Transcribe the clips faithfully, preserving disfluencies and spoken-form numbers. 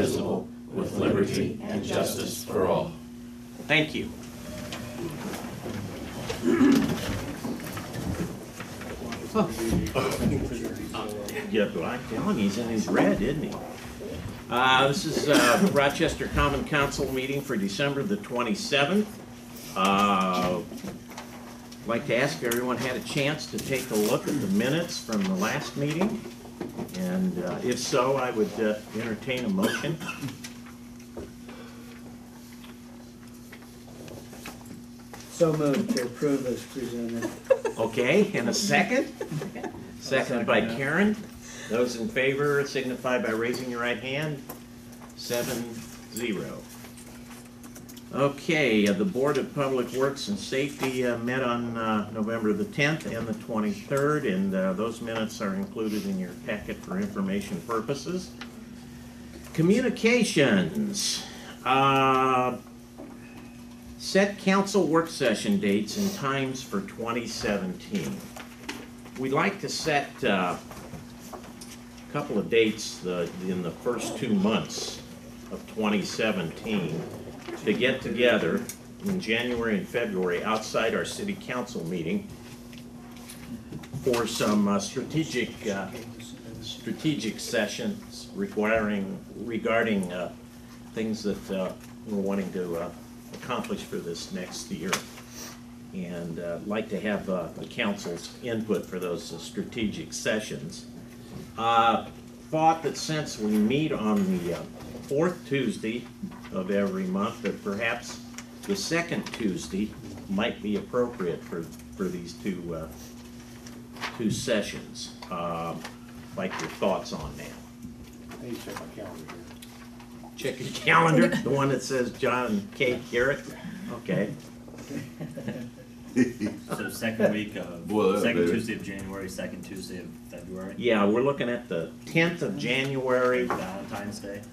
indivisible, with liberty and justice for all. Thank you. Yeah, but I'm telling you, he's in his red, isn't he? Uh, this is uh, Rochester Common Council meeting for December the twenty-seventh. Uh, I'd like to ask if everyone had a chance to take a look at the minutes from the last meeting. And uh, if so, I would uh, entertain a motion. So moved to approve as presented. Okay, and a second? Seconded by Karen. Those in favor signify by raising your right hand. Seven, zero. Okay, uh, the Board of Public Works and Safety uh, met on uh, November the tenth and the twenty-third, and uh, those minutes are included in your packet for information purposes. Communications. Uh, set council work session dates and times for twenty seventeen. We'd like to set uh, a couple of dates uh, in the first two months of twenty seventeen to get together in January and February outside our city council meeting for some uh, strategic uh, strategic sessions requiring regarding uh, things that uh, we're wanting to uh, accomplish for this next year, and uh, like to have uh, the council's input for those uh, strategic sessions. Uh, thought that since we meet on the uh, fourth Tuesday of every month, that perhaps the second Tuesday might be appropriate for for these two uh, two sessions. Uh, like your thoughts on that? I need to check my calendar here. Check your calendar, the one that says John K. Garrett. Okay. So second week of, Boy, that second baby. Tuesday of January, second Tuesday of February. Yeah, we're looking at the tenth of January. Valentine's Day.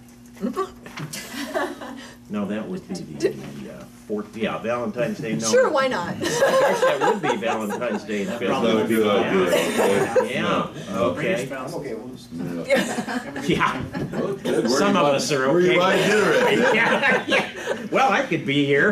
No, that would be the uh, fourth. Yeah, Valentine's Day. No. Sure, why not? I guess that would be Valentine's Day. in Probably February. would be Yeah. good. Yeah. British Okay. spouse. I'm okay with this. Yeah. Okay, where Some you of buy- us are Where okay. you buy dinner at? Yeah, yeah. Well, I could be here.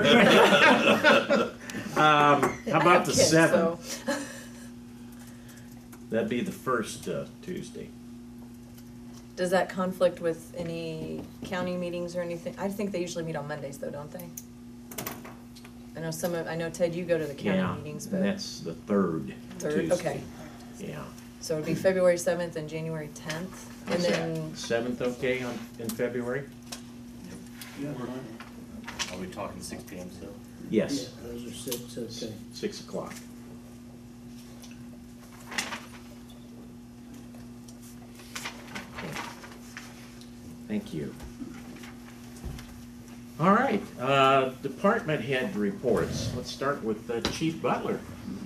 Um, how I about have the kids, seventh? so- That'd be the first uh, Tuesday. Does that conflict with any county meetings or anything? I think they usually meet on Mondays though, don't they? I know some of, I know Ted, you go to the Yeah, county meetings, and but that's the third, third, Tuesday. okay. Yeah. So it'd be February seventh and January tenth, and then, Seventh, okay, on, in February? Are we talking six P M still? Yes, Yeah, those are six, okay. six o'clock. Okay. Thank you. All right, uh, department head reports. Let's start with uh, Chief Butler.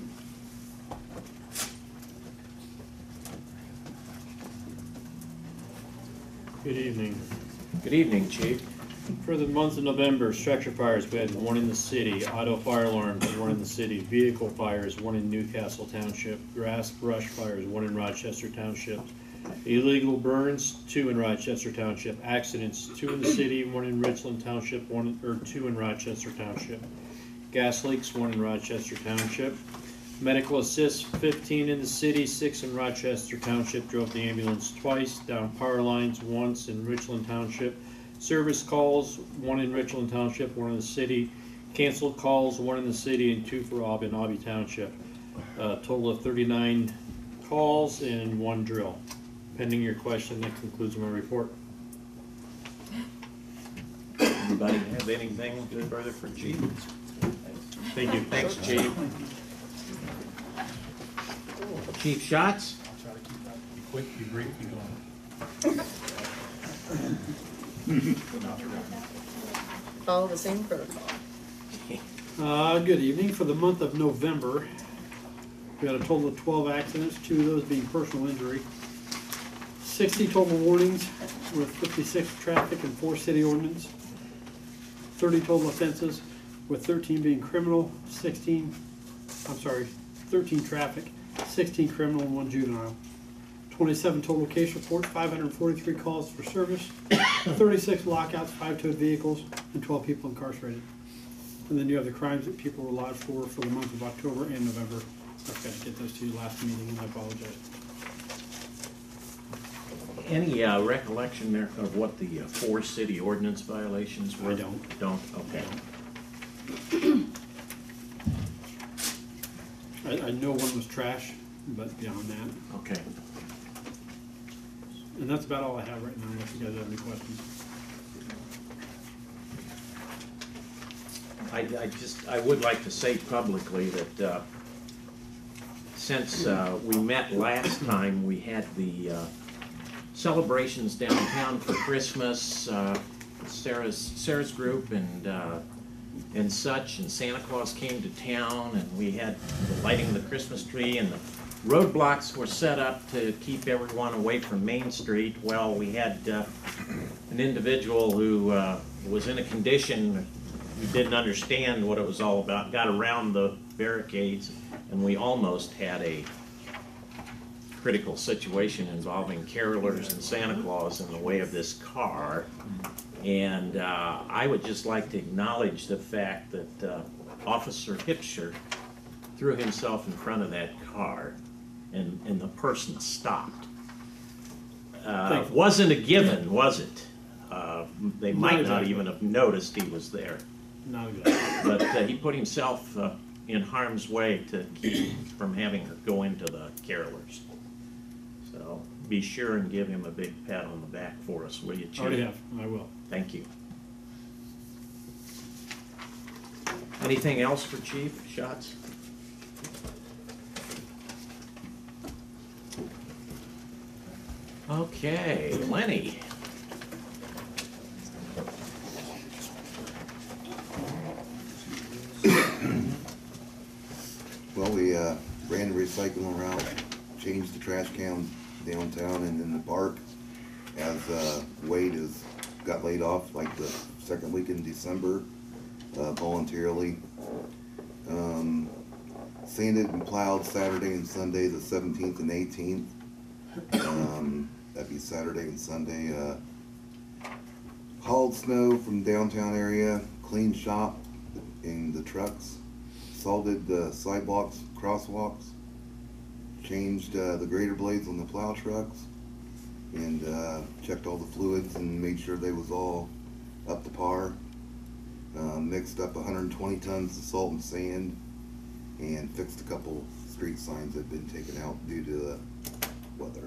Good evening. Good evening, Chief. For the month of November, structure fires, we had one in the city, auto fire alarms, one in the city, vehicle fires, one in Newcastle Township, grass brush fires, one in Rochester Township, illegal burns, two in Rochester Township, accidents, two in the city, one in Richland Township, one, or two in Rochester Township, gas leaks, one in Rochester Township, medical assist, fifteen in the city, six in Rochester Township, drove the ambulance twice, down power lines once in Richland Township, service calls, one in Richland Township, one in the city, canceled calls, one in the city, and two for Aub in Aubie Township. Uh, total of thirty-nine calls and one drill. Pending your question, that concludes my report. Anybody have anything further for Chief? Thank you. Thanks, Chief. Chief Shots? I'll try to keep that, be quick, be brief, be going. follow the same protocol. Uh, good evening. For the month of November, we had a total of twelve accidents, two of those being personal injury. sixty total warnings with fifty-six traffic and four city ordinance. thirty total offenses with thirteen being criminal, sixteen, I'm sorry, thirteen traffic, sixteen criminal and one juvenile. twenty-seven total case reports, five hundred forty-three calls for service, thirty-six lockouts, five towed vehicles, and twelve people incarcerated. And then you have the crimes that people were lodged for for the month of October and November. I forgot to get those to you last meeting, and I apologize. Any uh, recollection there of what the uh, four city ordinance violations were? I don't. Don't? Okay. I, I know one was trash, but beyond that, Okay. and that's about all I have right now, unless you guys have any questions. I, I just, I would like to say publicly that uh, since uh, we met last time, we had the uh, celebrations downtown for Christmas, uh, Sarah's, Sarah's group and, uh, and such, and Santa Claus came to town, and we had the lighting of the Christmas tree, and the roadblocks were set up to keep everyone away from Main Street. Well, we had uh, an individual who uh, was in a condition who didn't understand what it was all about, got around the barricades, and we almost had a critical situation involving carolers and Santa Claus in the way of this car. And uh, I would just like to acknowledge the fact that uh, Officer Hipsher threw himself in front of that car, and, and the person stopped. Uh, Thankful. wasn't a given, was it? Uh, they might not exactly. even have noticed he was there. Not exactly. But uh, he put himself uh, in harm's way to keep from having her go into the carolers. So be sure and give him a big pat on the back for us, will you, Chief? Already have, I will. Thank you. Anything else for Chief? Shots? Okay, Lenny. Well, we uh, ran the recycling route, changed the trash can downtown and in the park, as uh, Wade has got laid off like the second week in December, uh, voluntarily. Um, sanded and plowed Saturday and Sunday, the seventeenth and eighteenth. Um, that'd be Saturday and Sunday. Uh, hauled snow from downtown area, cleaned shop in the trucks, salted the sidewalks, crosswalks, changed uh, the grader blades on the plow trucks, and uh, checked all the fluids and made sure they was all up to par. Uh, mixed up one hundred twenty tons of salt and sand, and fixed a couple street signs that had been taken out due to the weather.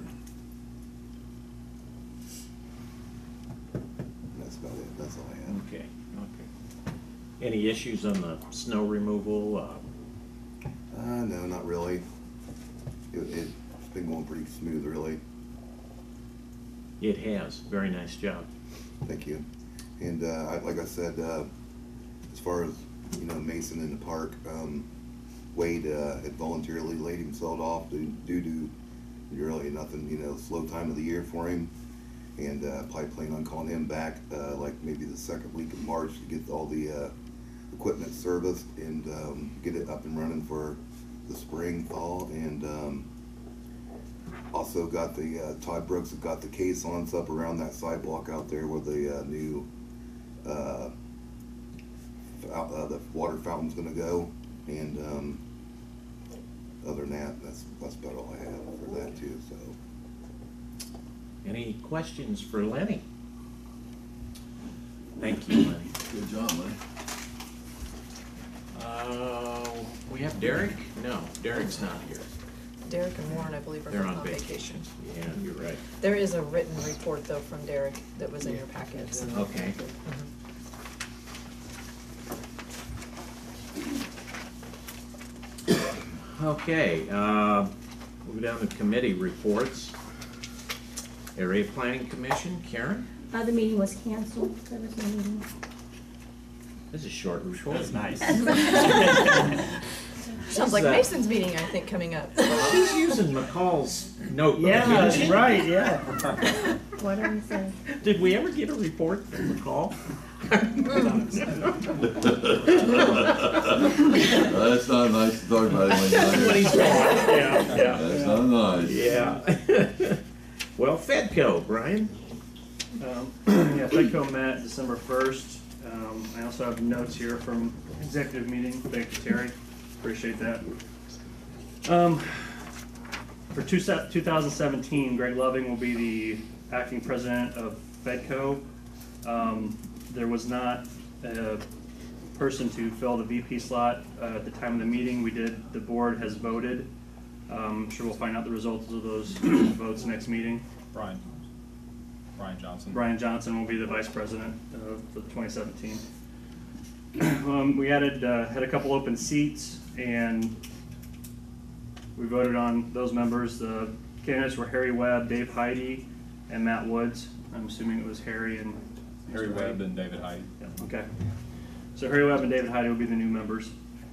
And that's about it. That's all I have. Okay, okay. Any issues on the snow removal? Uh, Uh, no, not really. It, it's been going pretty smooth, really. It has. Very nice job. Thank you. And uh, I, like I said, uh, as far as, you know, Mason in the park, um, Wade uh, had voluntarily laid himself off due, due to really nothing, you know, slow time of the year for him. And uh, probably plan on calling him back uh, like maybe the second week of March to get all the uh, equipment serviced and um, get it up and running for the spring, fall. And um, also got the, uh, Todd Brooks have got the caissons up around that sidewalk out there where the uh, new, uh, uh, the water fountain's gonna go. And um, other than that, that's, that's about all I have for that too, so. Any questions for Lenny? Thank you, Lenny. Good job, Lenny. Uh, we have Derek? No, Derek's not here. Derek and Warren, I believe, are They're both on on vacation. vacation. Yeah, you're right. There is a written report, though, from Derek that was in your packets. Okay. Okay, uh, move down to committee reports. Area Planning Commission, Karen? Uh, the meeting was canceled, there was no meeting. This is a short report. That's nice. So Sounds like Is that- Mason's meeting, I think, coming up. She's using McCall's notebook. Yeah, isn't she? right, yeah. What do we say? Did we ever get a report from McCall? That's not nice to talk about it When he's when gone. Yeah, you're, yeah. that's not nice. Yeah. Well, Fedco, Brian. Um, Yeah, FedCo met December first. Um, I also have notes here from executive meeting. Thank you, Terry. Appreciate that. Um, For two se- two thousand seventeen, Greg Loving will be the acting president of FedCo. Um, There was not a person to fill the V P slot uh, at the time of the meeting. We did, the board has voted. Um, I'm sure we'll find out the results of those votes next meeting. Brian, Brian Johnson. Brian Johnson will be the vice president uh, for the twenty seventeen. Um, we added, uh, had a couple open seats, and we voted on those members. The candidates were Harry Webb, Dave Heidi, and Matt Woods. I'm assuming it was Harry and Harry Webb and David Hyde. Yeah, okay. So Harry Webb and David Heidi will be the new members.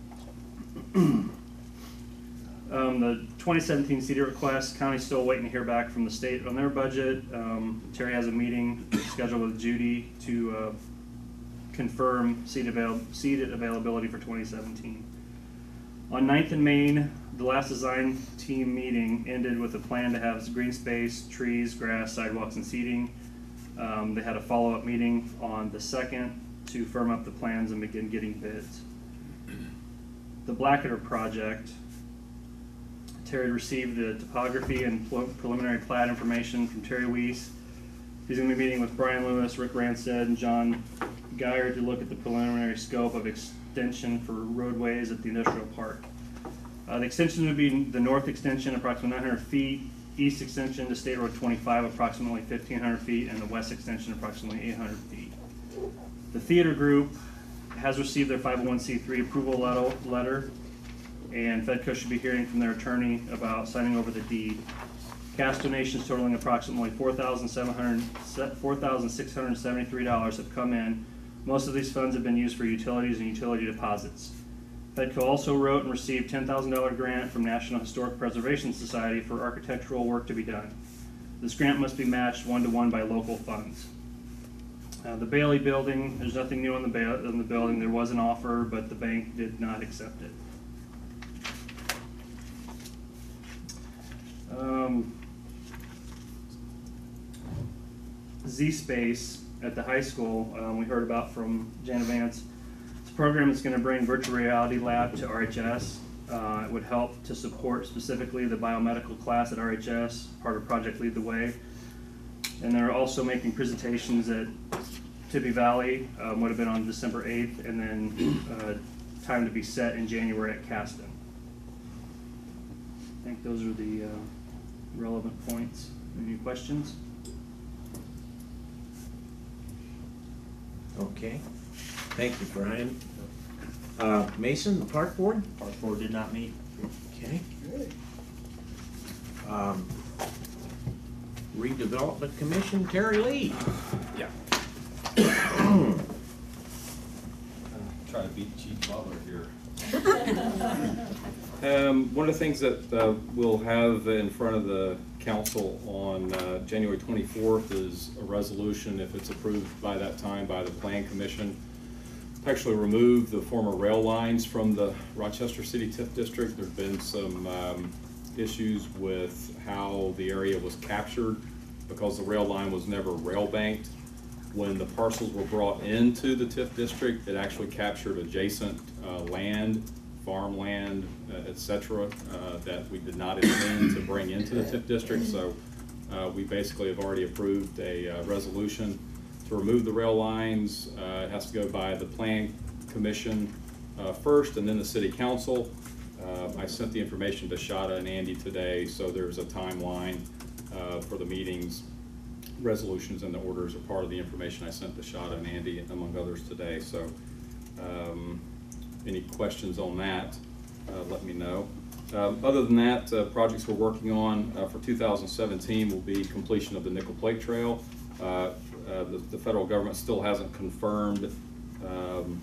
Um, the twenty seventeen C D request, county's still waiting to hear back from the state on their budget. Um, Terry has a meeting scheduled with Judy to, uh, confirm seat avail- seat availability for twenty seventeen. On ninth and Main, the last design team meeting ended with a plan to have green space, trees, grass, sidewalks, and seating. Um, they had a follow-up meeting on the second to firm up the plans and begin getting bids. The Blackadder project, Terry received the topography and pre- preliminary plat information from Terry Weiss. He's gonna be meeting with Brian Lewis, Rick Ranstead, and John Geyer to look at the preliminary scope of extension for roadways at the industrial park. Uh, the extension would be the north extension, approximately nine hundred feet, east extension to State Road twenty-five, approximately fifteen hundred feet, and the west extension, approximately eight hundred feet. The theater group has received their five oh one c three approval letter, letter, and Fedco should be hearing from their attorney about signing over the deed. Cash donations totaling approximately four thousand seven hundred, four thousand six hundred seventy-three dollars have come in. Most of these funds have been used for utilities and utility deposits. Fedco also wrote and received ten thousand dollar grant from National Historic Preservation Society for architectural work to be done. This grant must be matched one-to-one by local funds. Uh, the Bailey Building, there's nothing new on the, ba- on the building. There was an offer, but the bank did not accept it. Um, Z-Space at the high school, um, we heard about from Jana Vance. It's a program that's going to bring virtual reality lab to R H S. Uh, it would help to support specifically the biomedical class at R H S, part of Project Lead the Way. And they're also making presentations at Tibby Valley, um, would have been on December eighth, and then uh, time to be set in January at Caston. I think those are the uh, relevant points. Any questions? Okay. Thank you, Brian. Uh, Mason, the park board? Park board did not meet. Okay. Um, Redevelopment Commission, Terry Lee. Yeah. Try to beat Chief Butler here. Um, one of the things that uh, we'll have in front of the council on uh, January twenty-fourth is a resolution, if it's approved by that time by the Plan Commission, to actually remove the former rail lines from the Rochester City TIF district. There've been some um, issues with how the area was captured because the rail line was never rail banked. When the parcels were brought into the TIF district, it actually captured adjacent uh, land, farmland, uh, et cetera, uh, that we did not intend to bring into the TIF district. So uh, we basically have already approved a uh, resolution to remove the rail lines. Uh, it has to go by the Plan Commission uh, first and then the City Council. Uh, I sent the information to Shada and Andy today, so there's a timeline uh, for the meetings. Resolutions and the orders are part of the information I sent to Shada and Andy, among others, today. So um, any questions on that, uh, let me know. Um, other than that, uh, projects we're working on uh, for two thousand seventeen will be completion of the Nickel Plate Trail. Uh, uh, the, the federal government still hasn't confirmed um,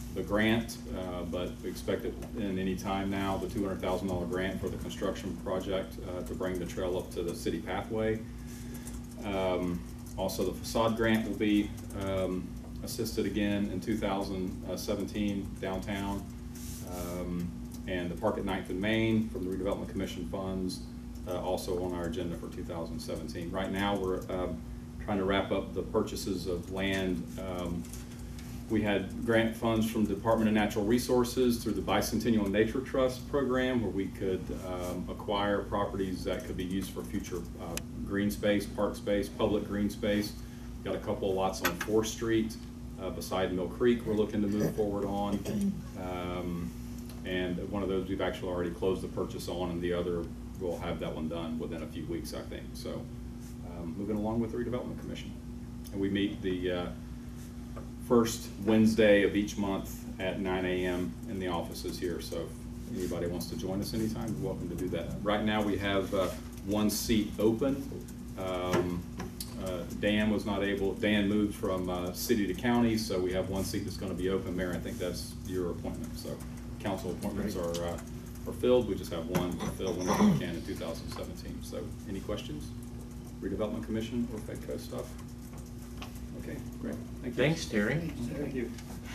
the grant, uh, but we expect it in any time now, the two hundred thousand dollar grant for the construction project uh, to bring the trail up to the city pathway. Um, also, the facade grant will be um, assisted again in two thousand seventeen downtown. Um, and the Park at Ninth and Main from the Redevelopment Commission funds, uh, also on our agenda for two thousand seventeen. Right now, we're um, trying to wrap up the purchases of land. Um, we had grant funds from the Department of Natural Resources through the Bicentennial Nature Trust program, where we could um, acquire properties that could be used for future uh, green space, park space, public green space. Got a couple of lots on fourth street uh, beside Mill Creek we're looking to move forward on. Um, and one of those we've actually already closed the purchase on, and the other we'll have that one done within a few weeks, I think. So um, moving along with the Redevelopment Commission. And we meet the uh, first Wednesday of each month at nine A M in the offices here. So if anybody wants to join us anytime, you're welcome to do that. Right now we have uh, one seat open. Um, uh, Dan was not able, Dan moved from uh, city to county, so we have one seat that's going to be open. Mayor, I think that's your appointment. So council appointments are, uh, are filled. We just have one filled whenever we can in two thousand seventeen. So any questions? Redevelopment Commission or FedCo stuff? Okay, great. Thank you. Thanks, Terry. Thank you.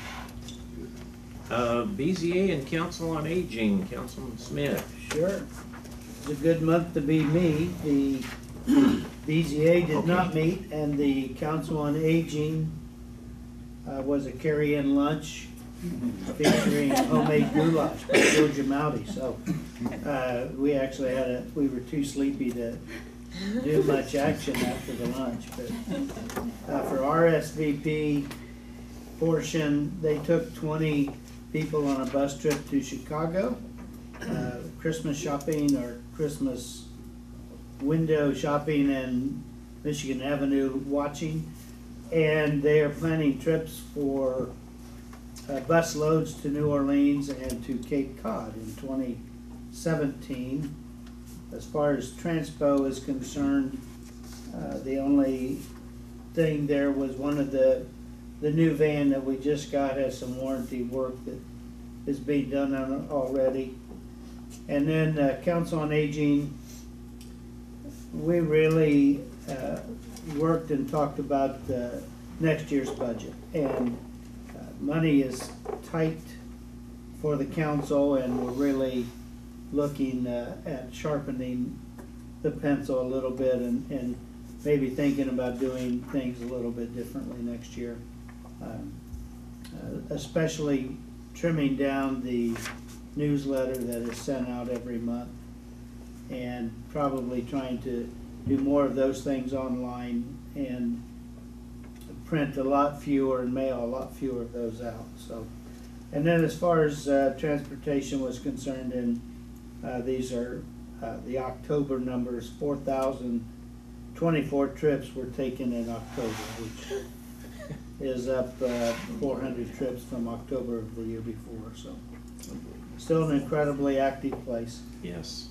Uh, B Z A and Council on Aging, Councilman Smith. Sure. It's a good month to be me. The B Z A did not meet, and the Council on Aging uh, was a carry-in lunch featuring homemade goulash by Joe Giamatti. So uh, we actually had a, we were too sleepy to do much action after the lunch. But uh, for R S V P portion, they took twenty people on a bus trip to Chicago, uh, Christmas shopping or Christmas window shopping and Michigan Avenue watching. And they are planning trips for uh, bus loads to New Orleans and to Cape Cod in twenty seventeen. As far as Transpo is concerned, uh, the only thing there was one of the the new van that we just got has some warranty work that is being done on it already. And then uh, Council on Aging, we really uh, worked and talked about uh, next year's budget. And uh, money is tight for the council, and we're really looking uh, at sharpening the pencil a little bit and, and maybe thinking about doing things a little bit differently next year. Um, uh, especially trimming down the newsletter that is sent out every month, and probably trying to do more of those things online and print a lot fewer and mail a lot fewer of those out. So, and then as far as uh, transportation was concerned, and uh, these are uh, the October numbers, four thousand twenty-four trips were taken in October, which is up uh, four hundred trips from October of the year before. So still an incredibly active place. Yes.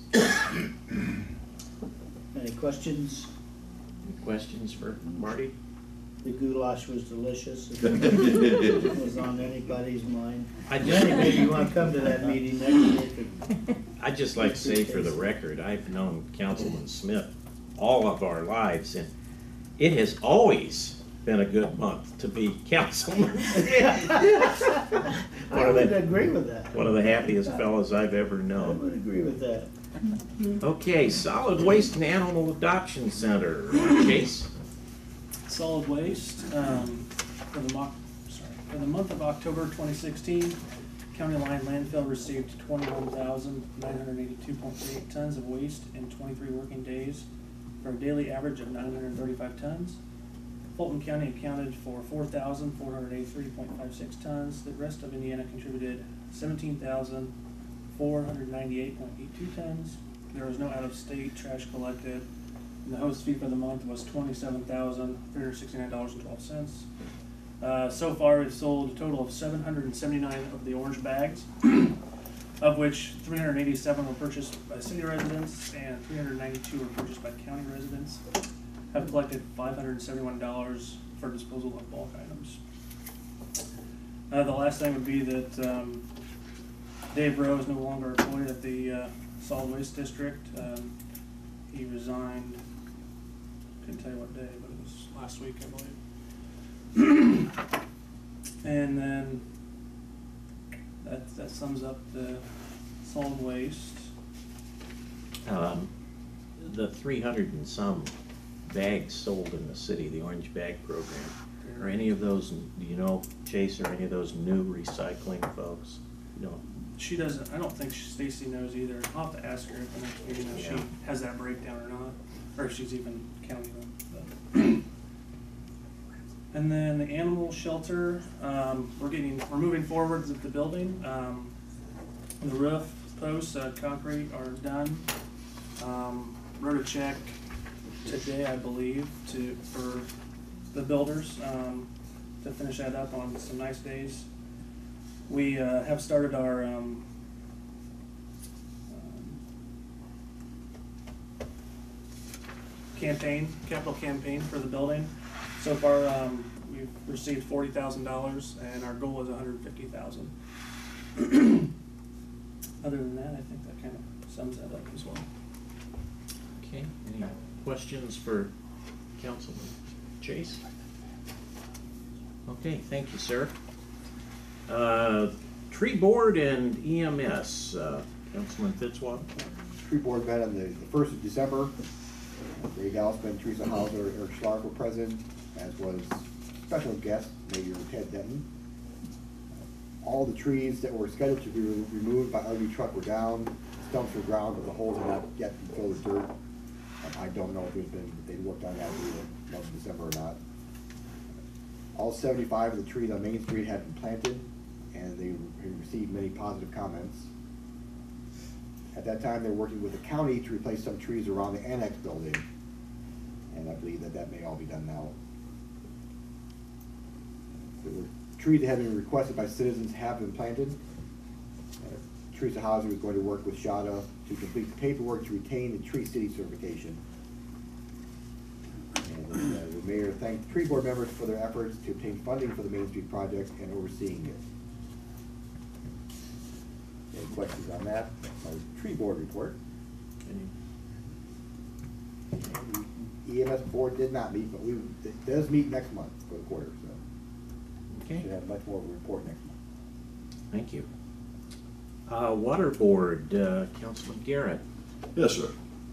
Any questions? Any questions for Marty? The goulash was delicious. If it was on anybody's mind. I just, Maybe you want to come to that meeting next week. I'd just like to say for the record, I've known Councilman Smith all of our lives, and it has always been a good month to be councilman. I would agree with that. One of the happiest fellows I've ever I known. would agree with that. Okay, Solid Waste and Animal Adoption Center, Chase. Solid waste, um, for the mo- sorry, for the month of October twenty sixteen, County Line Landfill received twenty-one thousand nine hundred eighty-two point three eight tons of waste in twenty-three working days, for a daily average of nine hundred thirty-five tons. Fulton County accounted for four thousand four hundred eighty-three point five six tons. The rest of Indiana contributed seventeen thousand four hundred ninety-eight point eight two tons. There was no out-of-state trash collected. And the host fee for the month was twenty-seven thousand three hundred sixty-nine dollars and twelve cents. Uh, so far, we've sold a total of seven hundred seventy-nine of the orange bags, of which three hundred eighty-seven were purchased by city residents and three hundred ninety-two were purchased by county residents. Have collected five hundred seventy-one dollars for disposal of bulk items. Uh, the last thing would be that, um, Dave Rowe is no longer employed at the, uh, solid waste district. Um, he resigned, couldn't tell you what day, but it was last week, I believe. And then, that, that sums up the solid waste. Um, the three hundred and some bags sold in the city, the orange bag program, are any of those, do you know, Chase, are any of those new recycling folks? No. She doesn't, I don't think she- Stacy knows either. I'll have to ask her at the next meeting if Yeah. she has that breakdown or not, or if she's even counting them. but. And then the animal shelter, um, we're getting, we're moving forward with the building. Um, the roof posts, uh, concrete are done. Um, wrote a check today, I believe, to, for the builders, um, to finish that up on some nice days. We, uh, have started our, um, um, campaign, capital campaign for the building. So far, um, we've received forty thousand dollars, and our goal is a hundred and fifty thousand. Other than that, I think that kind of sums that up as well. Okay, any questions for Councilman Chase? Okay, thank you, sir. Uh, Tree Board and E M S, uh, Councilman Fitzwater. Tree Board met on the the first of December. Ray Dalsman, Teresa Hauser, Eric Schlark were present, as was special guest Mayor Ted Denton. All the trees that were scheduled to be re- removed by R V truck were down, stumps were ground, but the holes had not yet been filled with dirt. Um, I don't know if there's been, if they worked on that through the month of December or not. All seventy-five of the trees on Main Street had been planted, and they re- received many positive comments. At that time, they were working with the county to replace some trees around the annex building, and I believe that that may all be done now. The trees that have been requested by citizens have been planted. Uh, Teresa Hauser is going to work with SHADA to complete the paperwork to retain the Tree City certification. And uh, the mayor thanked the tree board members for their efforts to obtain funding for the Main Street project and overseeing it. Any questions on that? Our tree board report. Any? And the E M S board did not meet, but we, it does meet next month for the quarter, so. Okay. Should have much more of a report next month. Thank you. Uh, Water Board, uh, Councilman Garrett. Yes, sir.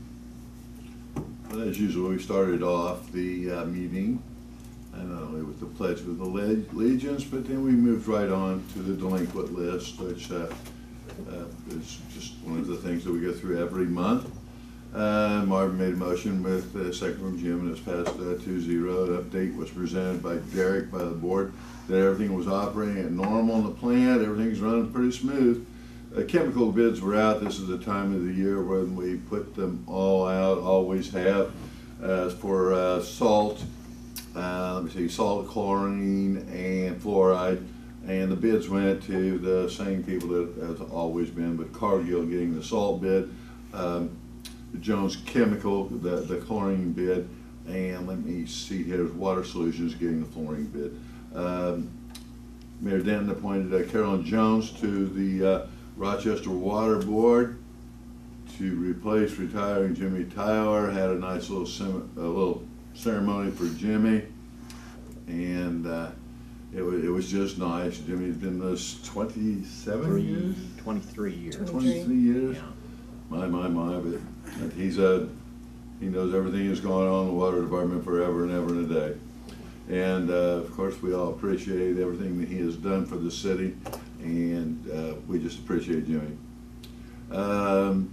Well, as usual, we started off the uh, meeting, and not only with the Pledge of Allegiance, but then we moved right on to the delinquent list, which uh, uh, is just one of the things that we go through every month. Uh, Marvin made a motion with a second from Jim, and it's passed uh, two zero. An update was presented by Derek, by the board, that everything was operating at normal in the plant, everything's running pretty smooth. Uh, chemical bids were out. This is the time of the year when we put them all out, always have. Uh, for uh, salt, uh, let me see, salt, chlorine, and fluoride. And the bids went to the same people that has always been, but Cargill getting the salt bid, um, Jones Chemical, the, the chlorine bid, and let me see here, Water Solutions getting the fluorine bid. Um, Mayor Denton appointed uh, Carolyn Jones to the uh, Rochester Water Board to replace retiring Jimmy Tyler. Had a nice little sim a little ceremony for Jimmy, and uh, it was it was just nice. Jimmy's been this twenty-seven years, twenty-three years, twenty-three years. Yeah. My my my, but he's a he knows everything that's going on in the water department forever and ever and a day. And uh, of course, we all appreciate everything that he has done for the city, and uh, we just appreciate Jimmy. Um,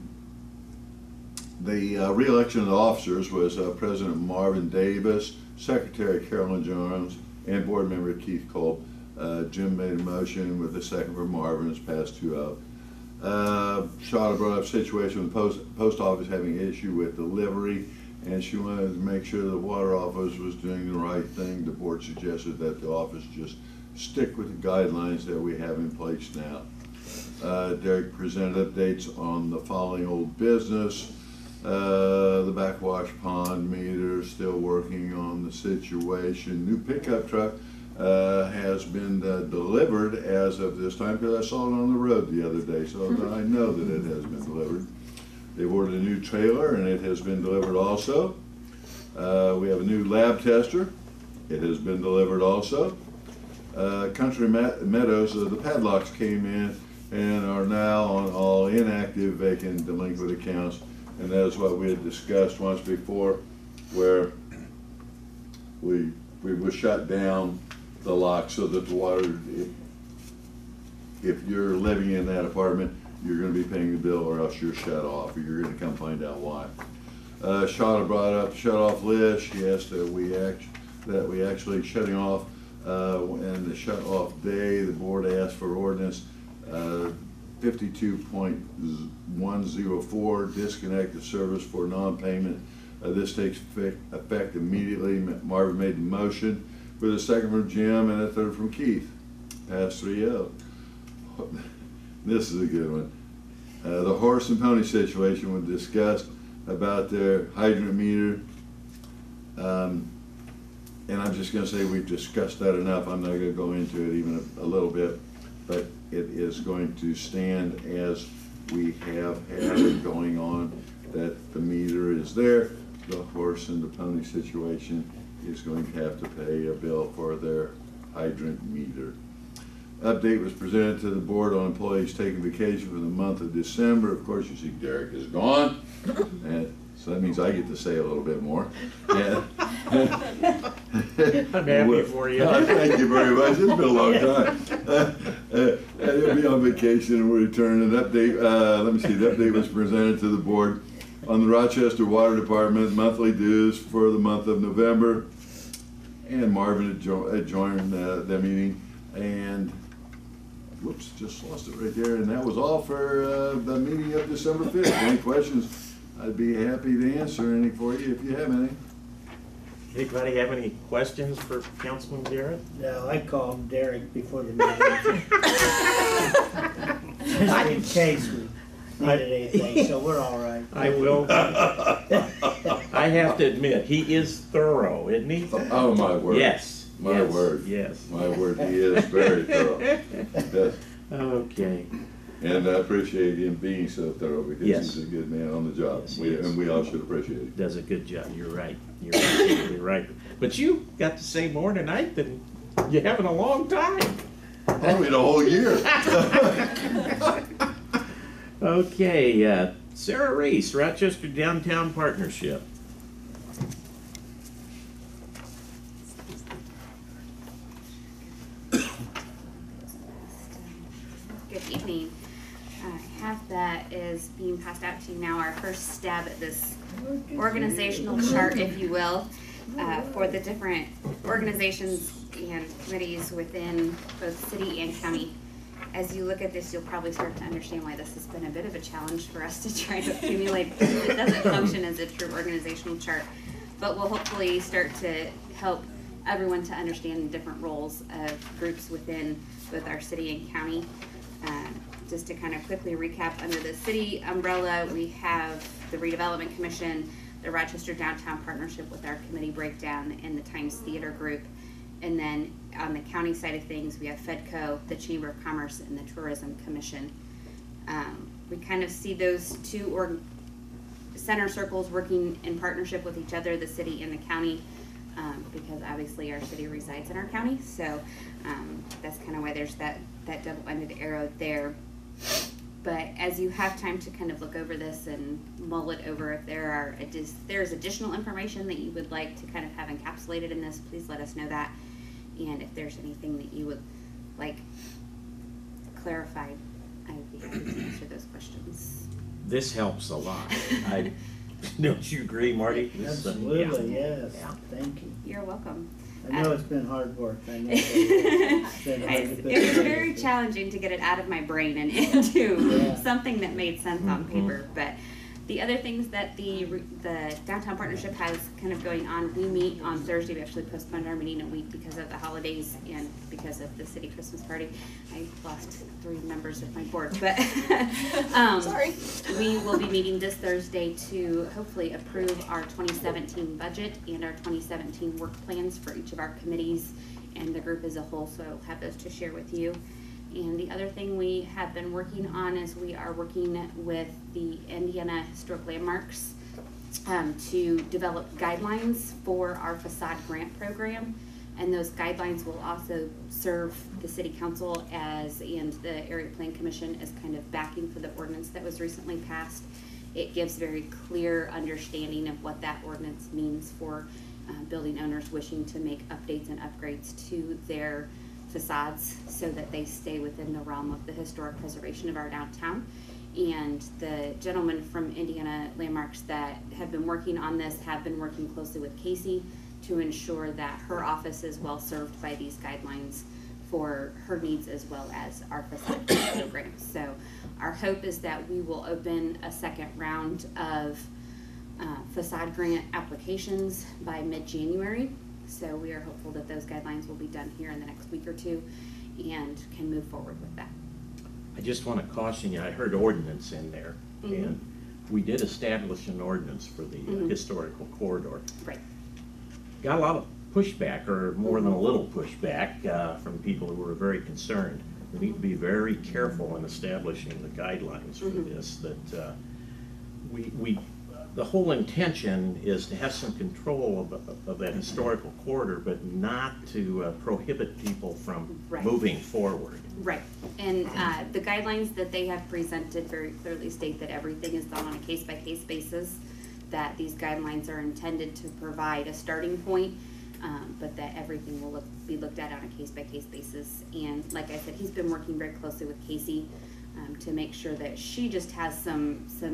the uh, re-election of the officers was uh, President Marvin Davis, Secretary Carolyn Jones, and Board Member Keith Culp. Uh, Jim made a motion with the second for Marvin. It's passed two out. Uh, Shada brought up a situation with the post, post office having an issue with delivery, and she wanted to make sure the water office was doing the right thing. The board suggested that the office just stick with the guidelines that we have in place now. Uh, Derek presented updates on the following old business. Uh, the backwash pond meter, still working on the situation. New pickup truck uh, has has been uh, delivered as of this time, because I saw it on the road the other day, so I know that it has been delivered. They've ordered a new trailer, and it has been delivered also. Uh, we have a new lab tester. It has been delivered also. Uh, Country Meadows, uh, the padlocks came in and are now on all inactive, vacant, delinquent accounts. And that is what we had discussed once before, where we we would shut down the lock so that the water, if, if you're living in that apartment, you're going to be paying the bill, or else you're shut off, or you're going to come find out why. Uh, Shauna brought up shut off list. She asked that we act that we actually shutting off, uh, and the shut off day. The board asked for ordinance uh, fifty-two point one oh four, disconnect the service for non-payment. Uh, this takes effect, effect immediately. Marvin made the motion, with a second from Jim and a third from Keith. Pass three oh. This is a good one. Uh, the horse and pony situation was discussed about their hydrant meter. Um, and I'm just going to say we've discussed that enough. I'm not going to go into it even a, a little bit, but it is going to stand as we have had it going on, that the meter is there. The horse and the pony situation is going to have to pay a bill for their hydrant meter. Update was presented to the board on employees taking vacation for the month of December. Of course, you see Derek is gone, and so that means I get to say a little bit more. And, I'm happy for you. Uh, thank you very much. It's been a long time. Uh, uh, and he'll be on vacation and we'll return. An update, uh, let me see, the update was presented to the board on the Rochester Water Department monthly dues for the month of November. And Marvin had, jo had joined uh, the meeting, and whoops, just lost it right there. And that was all for uh, the meeting of December fifth. Any questions? I'd be happy to answer any for you if you have any. Anybody have any questions for Councilman Garrett? No, I called him Derek before the meeting. Just in case we needed anything, so we're all right. I will. I have to admit, he is thorough, isn't he? Oh, my word. Yes. My yes, word. Yes. My word, he is very thorough. Yes. Okay. And I appreciate him being so thorough, because Yes. he's a good man on the job. Yes, he we, is. and we all should appreciate it. Does a good job. You're right. You're absolutely right. But you got to say more tonight than you have in a long time. Probably the whole year. Okay, uh, Sarah Reese, Rochester Downtown Partnership. Good evening. Uh, half that is being passed out to you now, our first stab at this organizational chart, if you will, uh, for the different organizations and committees within both city and county. As you look at this, you'll probably start to understand why this has been a bit of a challenge for us to try to accumulate, because it doesn't function as a true organizational chart. But we'll hopefully start to help everyone to understand the different roles of groups within both our city and county. Um, just to kind of quickly recap, under the city umbrella, we have the Redevelopment Commission, the Rochester Downtown Partnership with our committee breakdown, and the Times Theater Group. And then on the county side of things, we have FedCo, the Chamber of Commerce, and the Tourism Commission. Um, we kind of see those two or center circles working in partnership with each other, the city and the county, um, because obviously our city resides in our county. So um, that's kind of why there's that, that double-ended arrow there. But as you have time to kind of look over this and mull it over, if there are if there's additional information that you would like to kind of have encapsulated in this, please let us know that. And if there's anything that you would like clarified, I would be happy to answer those questions. This helps a lot. I, don't you agree, Marty? This, uh, Absolutely, yeah. yes. Yeah. Thank you. You're welcome. I know Uh, it's been hard work. I know. It's been hard to It put it was together. very challenging to get it out of my brain and into Yeah. something that made sense on Mhm. paper. But the other things that the re- the downtown partnership has kind of going on, we meet on Thursday. We actually postponed our meeting a week because of the holidays and because of the city Christmas party. I lost three members of my board, but um, Sorry. we will be meeting this Thursday to hopefully approve our twenty seventeen budget and our twenty seventeen work plans for each of our committees and the group as a whole, so I'll have those to share with you. And the other thing we have been working on is we are working with the Indiana Historic Landmarks um, to develop guidelines for our facade grant program. And those guidelines will also serve the city council as, and the area plan commission as kind of backing for the ordinance that was recently passed. It gives very clear understanding of what that ordinance means for uh, building owners wishing to make updates and upgrades to their facades so that they stay within the realm of the historic preservation of our downtown. And the gentlemen from Indiana Landmarks that have been working on this have been working closely with Casey to ensure that her office is well served by these guidelines for her needs as well as our facade program. So our hope is that we will open a second round of uh, facade grant applications by mid-January. So we are hopeful that those guidelines will be done here in the next week or two and can move forward with that. I just want to caution you, I heard ordinance in there, Mhm. and we did establish an ordinance for the uh, Mhm. historical corridor. Right. Got a lot of pushback, or more than a little pushback, uh, from people who were very concerned. We need to be very careful in establishing the guidelines for Mhm. this, that uh, we, we, the whole intention is to have some control of, of that historical corridor, but not to uh, prohibit people from Right. moving forward. Right, and uh, the guidelines that they have presented very clearly state that everything is done on a case-by-case basis, that these guidelines are intended to provide a starting point, um, but that everything will look, be looked at on a case-by-case basis. And like I said, he's been working very closely with Casey um, to make sure that she just has some, some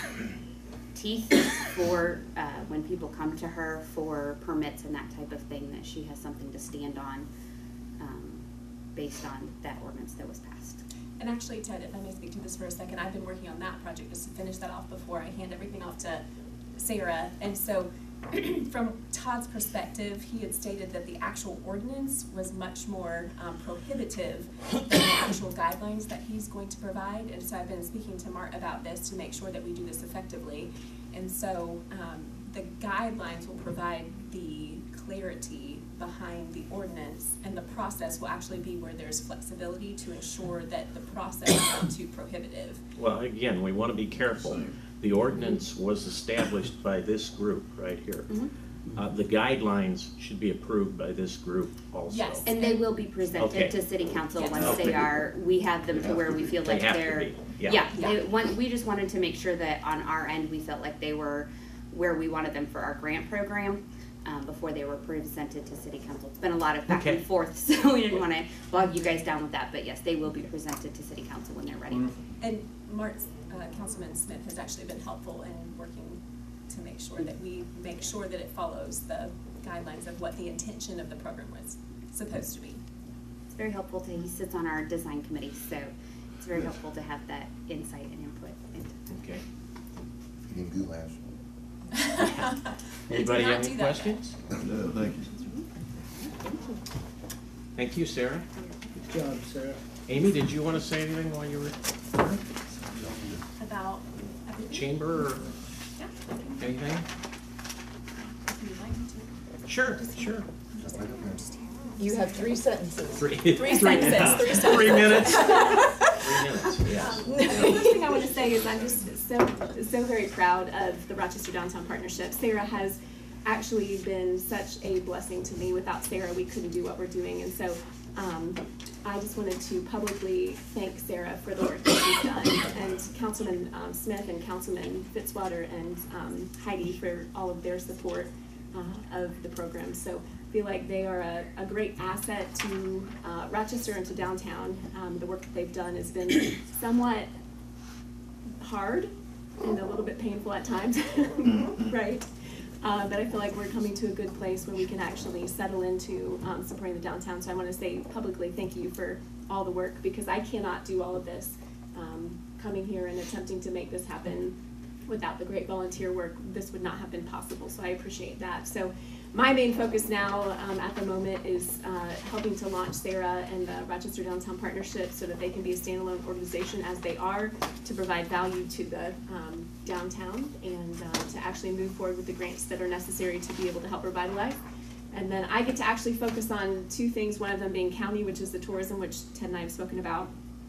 teeth for uh, when people come to her for permits and that type of thing, that she has something to stand on um, based on that ordinance that was passed. And actually, Ted, if I may speak to this for a second, I've been working on that project just to finish that off before I hand everything off to Sarah. And so from Todd's perspective, he had stated that the actual ordinance was much more um, prohibitive than the actual guidelines that he's going to provide. And so I've been speaking to Mart about this to make sure that we do this effectively. And so um, the guidelines will provide the clarity behind the ordinance, and the process will actually be where there's flexibility to ensure that the process is not too prohibitive. Well, again, we want to be careful. The ordinance was established by this group right here. Mhm. Uh, the guidelines should be approved by this group also. Yes, and they will be presented Okay. to city council Yes. once Okay. they are, we have them to where we feel They like have to they're. be, yeah. Yeah, Yeah. they, one, we just wanted to make sure that on our end, we felt like they were where we wanted them for our grant program, um, before they were presented to city council. It's been a lot of back and Okay. forth, so we didn't wanna bog you guys down with that, but yes, they will be presented to city council when they're ready. And Mart's, uh, Councilman Smith has actually been helpful in working to make sure that we make sure that it follows the guidelines of what the intention of the program was supposed to be. It's very helpful to, he sits on our design committee, so it's very helpful to have that insight and input into that. Okay. Eating goulash. Anybody not have do any that questions? No, thank you. Thank you, Sarah. Good job, Sarah. Amy, did you want to say anything while you were About everything? chamber or Yeah, anything? if you'd like me to. Sure, sure. You have three sentences. Three. Three sentences, three sentences. Three minutes. Three minutes, yes. The first thing I want to say is I'm just so, so very proud of the Rochester Downtown Partnership. Sarah has actually been such a blessing to me. Without Sarah, we couldn't do what we're doing. And so um, I just wanted to publicly thank Sarah for the work that she's done, and Councilman um, Smith and Councilman Fitzwater and um, Heidi for all of their support uh, of the program. So I feel like they are a, a great asset to uh, Rochester and to downtown. Um, the work that they've done has been somewhat hard and a little bit painful at times, right? Uh, but I feel like we're coming to a good place where we can actually settle into um, supporting the downtown. So I want to say publicly thank you for all the work, because I cannot do all of this. Um, coming here and attempting to make this happen without the great volunteer work, this would not have been possible. So I appreciate that. So my main focus now um, at the moment is uh, helping to launch Sarah and the Rochester Downtown Partnership so that they can be a standalone organization as they are, to provide value to the um, downtown and uh, to actually move forward with the grants that are necessary to be able to help revitalize. And then I get to actually focus on two things, one of them being county, which is the tourism, which Ted and I have spoken about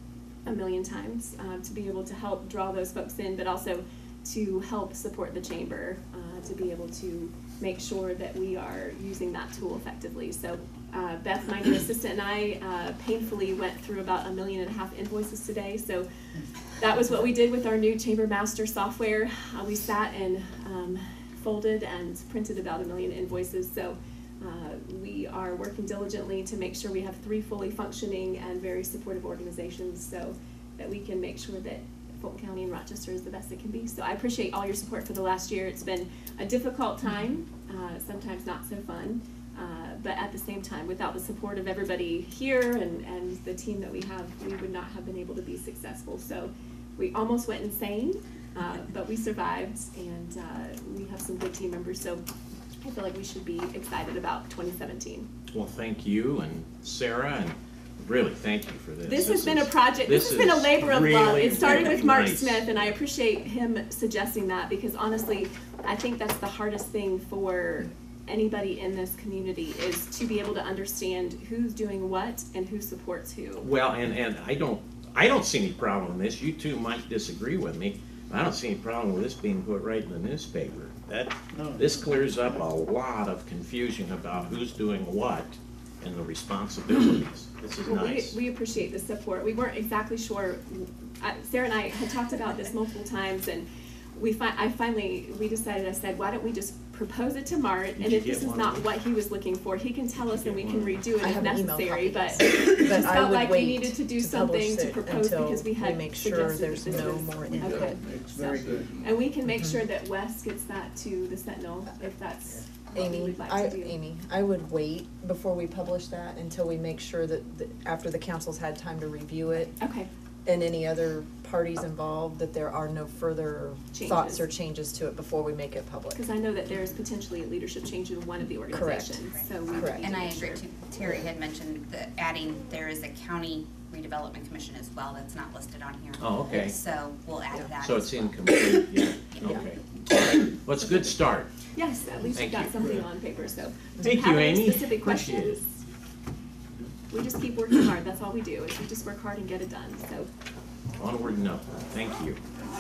a million times, uh, to be able to help draw those folks in, but also to help support the chamber, uh, to be able to make sure that we are using that tool effectively. So uh, Beth, my new assistant, and I uh, painfully went through about a million and a half invoices today. So that was what we did with our new Chamber Master software. Uh, we sat and um, folded and printed about a million invoices. So uh, we are working diligently to make sure we have three fully functioning and very supportive organizations so that we can make sure that Fulton County and Rochester is the best it can be. So I appreciate all your support for the last year. It's been a difficult time, uh, sometimes not so fun, uh, but at the same time, without the support of everybody here and, and the team that we have, we would not have been able to be successful. So we almost went insane, uh, but we survived, and uh, we have some good team members. So I feel like we should be excited about twenty seventeen. Well, thank you and Sarah, and really thank you for this. This has This been a is- project, this this has been a is labor of love. really, It started really with Mark nice. Smith, and I appreciate him suggesting that, because honestly, I think that's the hardest thing for anybody in this community, is to be able to understand who's doing what and who supports who. Well, and, and I don't, I don't see any problem with this. You two might disagree with me. I don't see any problem with this being put right in the newspaper. That, this clears up a lot of confusion about who's doing what and the responsibilities. This is Well, nice. we, we appreciate the support. We weren't exactly sure, I- Sarah and I had talked about this multiple times, and we fi- I finally, we decided, I said, why don't we just propose it to Mart, and Did you if this get is one? not what he was looking for, he can tell us and we can redo it I if have an email necessary, copy, but but we just I felt would like we wait needed to do to something publish to it propose until because we we had make sure suggested there's that this no was- more okay. input. It's very So- good. And we can make Mhm. sure that Wes gets that to the Sentinel, if that's what we Amy, would like I, to do. Amy, I would wait before we publish that until we make sure that, that after the council's had time to review it. Okay. And any other parties involved, that there are no further thoughts Changes. or changes to it before we make it public. Because I know that there's potentially a leadership change in one of the organizations, so we would Correct. need And to I make agree sure. too, Terry had mentioned that adding, there is a county redevelopment commission as well that's not listed on here. Oh, okay. So we'll add that. So as it's well. incomplete, yeah, Yeah. okay. All right. Well, it's a good start. Yes, at least we Thank got you. something on paper, so. Thank have you, any Amy. Specific Appreciate it. questions? We just keep working hard, that's all we do, is we just work hard and get it done, so. Onward and upward. Thank you.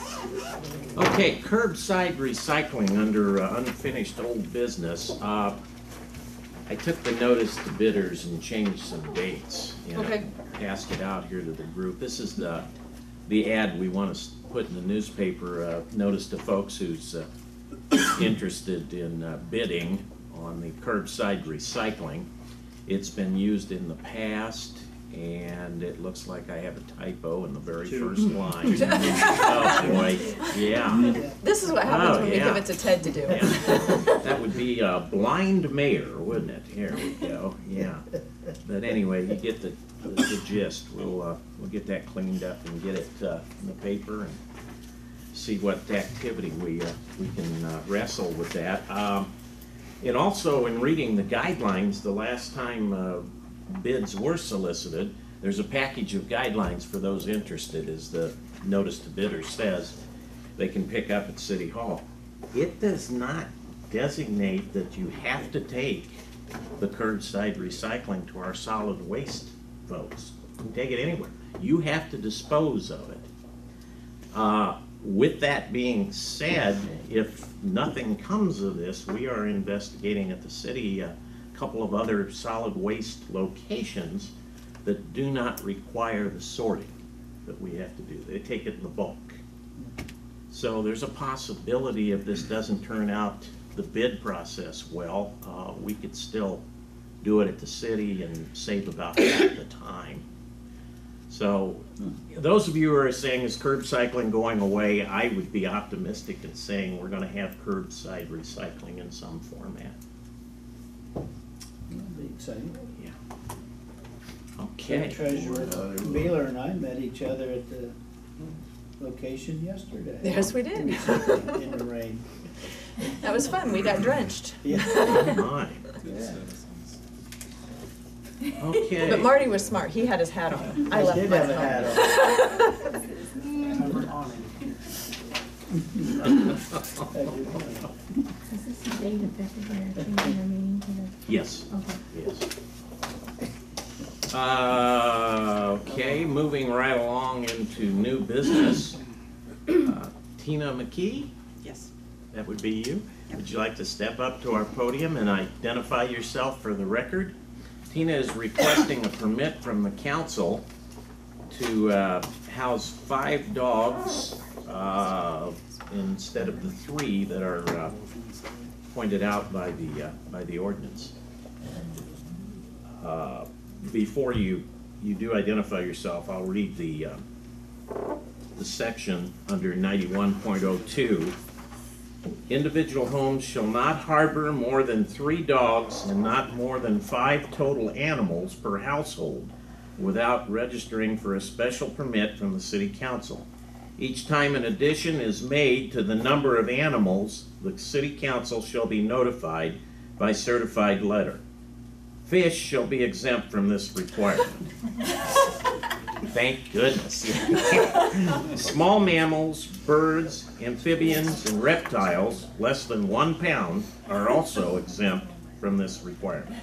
Okay, curbside recycling under uh, unfinished old business. Uh, I took the notice to bidders and changed some dates. You know, Okay. Passed it out here to the group. This is the, the ad we want to put in the newspaper, uh, notice to folks who's uh, interested in uh, bidding on the curbside recycling. It's been used in the past, and it looks like I have a typo in the very Two. first line. Oh, boy, yeah. This is what happens Oh, when we yeah. give it to Ted to do. Yeah. That would be a blind mayor, wouldn't it? Here we go, yeah. But anyway, you get the, the the gist. We'll, uh, we'll get that cleaned up and get it, uh, in the paper and see what activity we, uh, we can uh, wrestle with that. Um, and also in reading the guidelines, the last time, uh, bids were solicited, there's a package of guidelines for those interested, as the notice to bidders says, they can pick up at City Hall. It does not designate that you have to take the curbside recycling to our solid waste folks. You can take it anywhere. You have to dispose of it. Uh, with that being said, if nothing comes of this, we are investigating at the city a couple of other solid waste locations that do not require the sorting that we have to do. They take it in the bulk. So there's a possibility if this doesn't turn out the bid process well, uh, we could still do it at the city and save about half the time. So those of you who are saying is curbside going away, I would be optimistic in saying we're gonna have curbside recycling in some format. That'd be exciting. Yeah. Okay. Treasurer Beeler and I met each other at the location yesterday. Yes, we did. In the rain. That was fun, we got drenched. Yeah. My. Yeah. Okay. But Marty was smart, he had his hat on. I I left did mine have a at hat home. on. Covered awning. Is this the date effective when they're changing their meeting to the? Yes. Okay. Yes. Uh, okay, moving right along into new business. Uh, Tina McKee? Yes. That would be you. Would you like to step up to our podium and identify yourself for the record? Tina is requesting a permit from the council to uh, house five dogs uh, instead of the three that are uh, pointed out by the uh, by the ordinance. Uh, before you you do identify yourself, I'll read the uh, the section under ninety-one point oh two. Individual homes shall not harbor more than three dogs and not more than five total animals per household without registering for a special permit from the city council. Each time an addition is made to the number of animals, the city council shall be notified by certified letter. Fish shall be exempt from this requirement. Thank goodness. Small mammals, birds, amphibians, and reptiles less than one pound are also exempt from this requirement.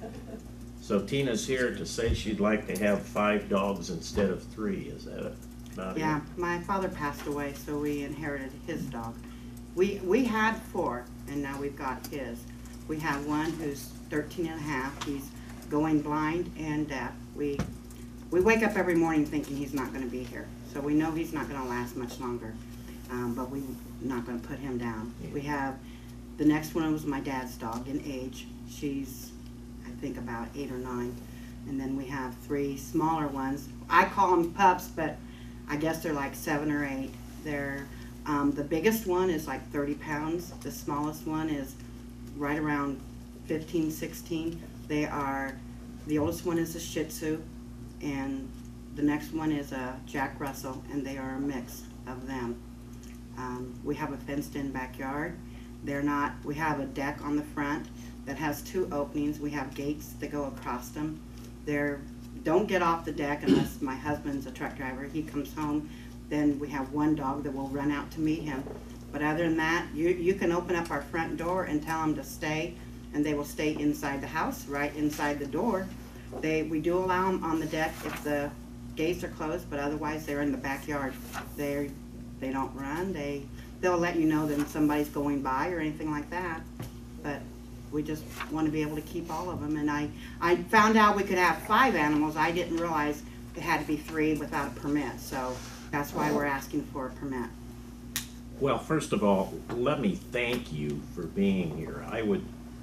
So Tina's here to say she'd like to have five dogs instead of three. Is that about it? Yeah, my father passed away, so we inherited his dog. We, we had four, and now we've got his. We have one who's thirteen and a half. He's going blind and deaf. We, we wake up every morning thinking he's not gonna be here. So we know he's not gonna last much longer, um, but we're not gonna put him down. We have, the next one was my dad's dog in age. She's, I think, about eight or nine. And then we have three smaller ones. I call them pups, but I guess they're like seven or eight. They're, um, the biggest one is like thirty pounds. The smallest one is right around fifteen, sixteen. They are, the oldest one is a Shih Tzu, and the next one is a Jack Russell, and they are a mix of them. Um, we have a fenced-in backyard. They're not, we have a deck on the front that has two openings. We have gates that go across them. They're, don't get off the deck unless my husband's a truck driver. He comes home, then we have one dog that will run out to meet him. But other than that, you, you can open up our front door and tell them to stay, and they will stay inside the house, right inside the door. They, we do allow them on the deck if the gates are closed, but otherwise they're in the backyard. They they don't run. They they'll let you know that somebody's going by or anything like that. But we just want to be able to keep all of them. And I I found out we could have five animals. I didn't realize it had to be three without a permit. So that's why we're asking for a permit. Well, first of all, let me thank you for being here. I would,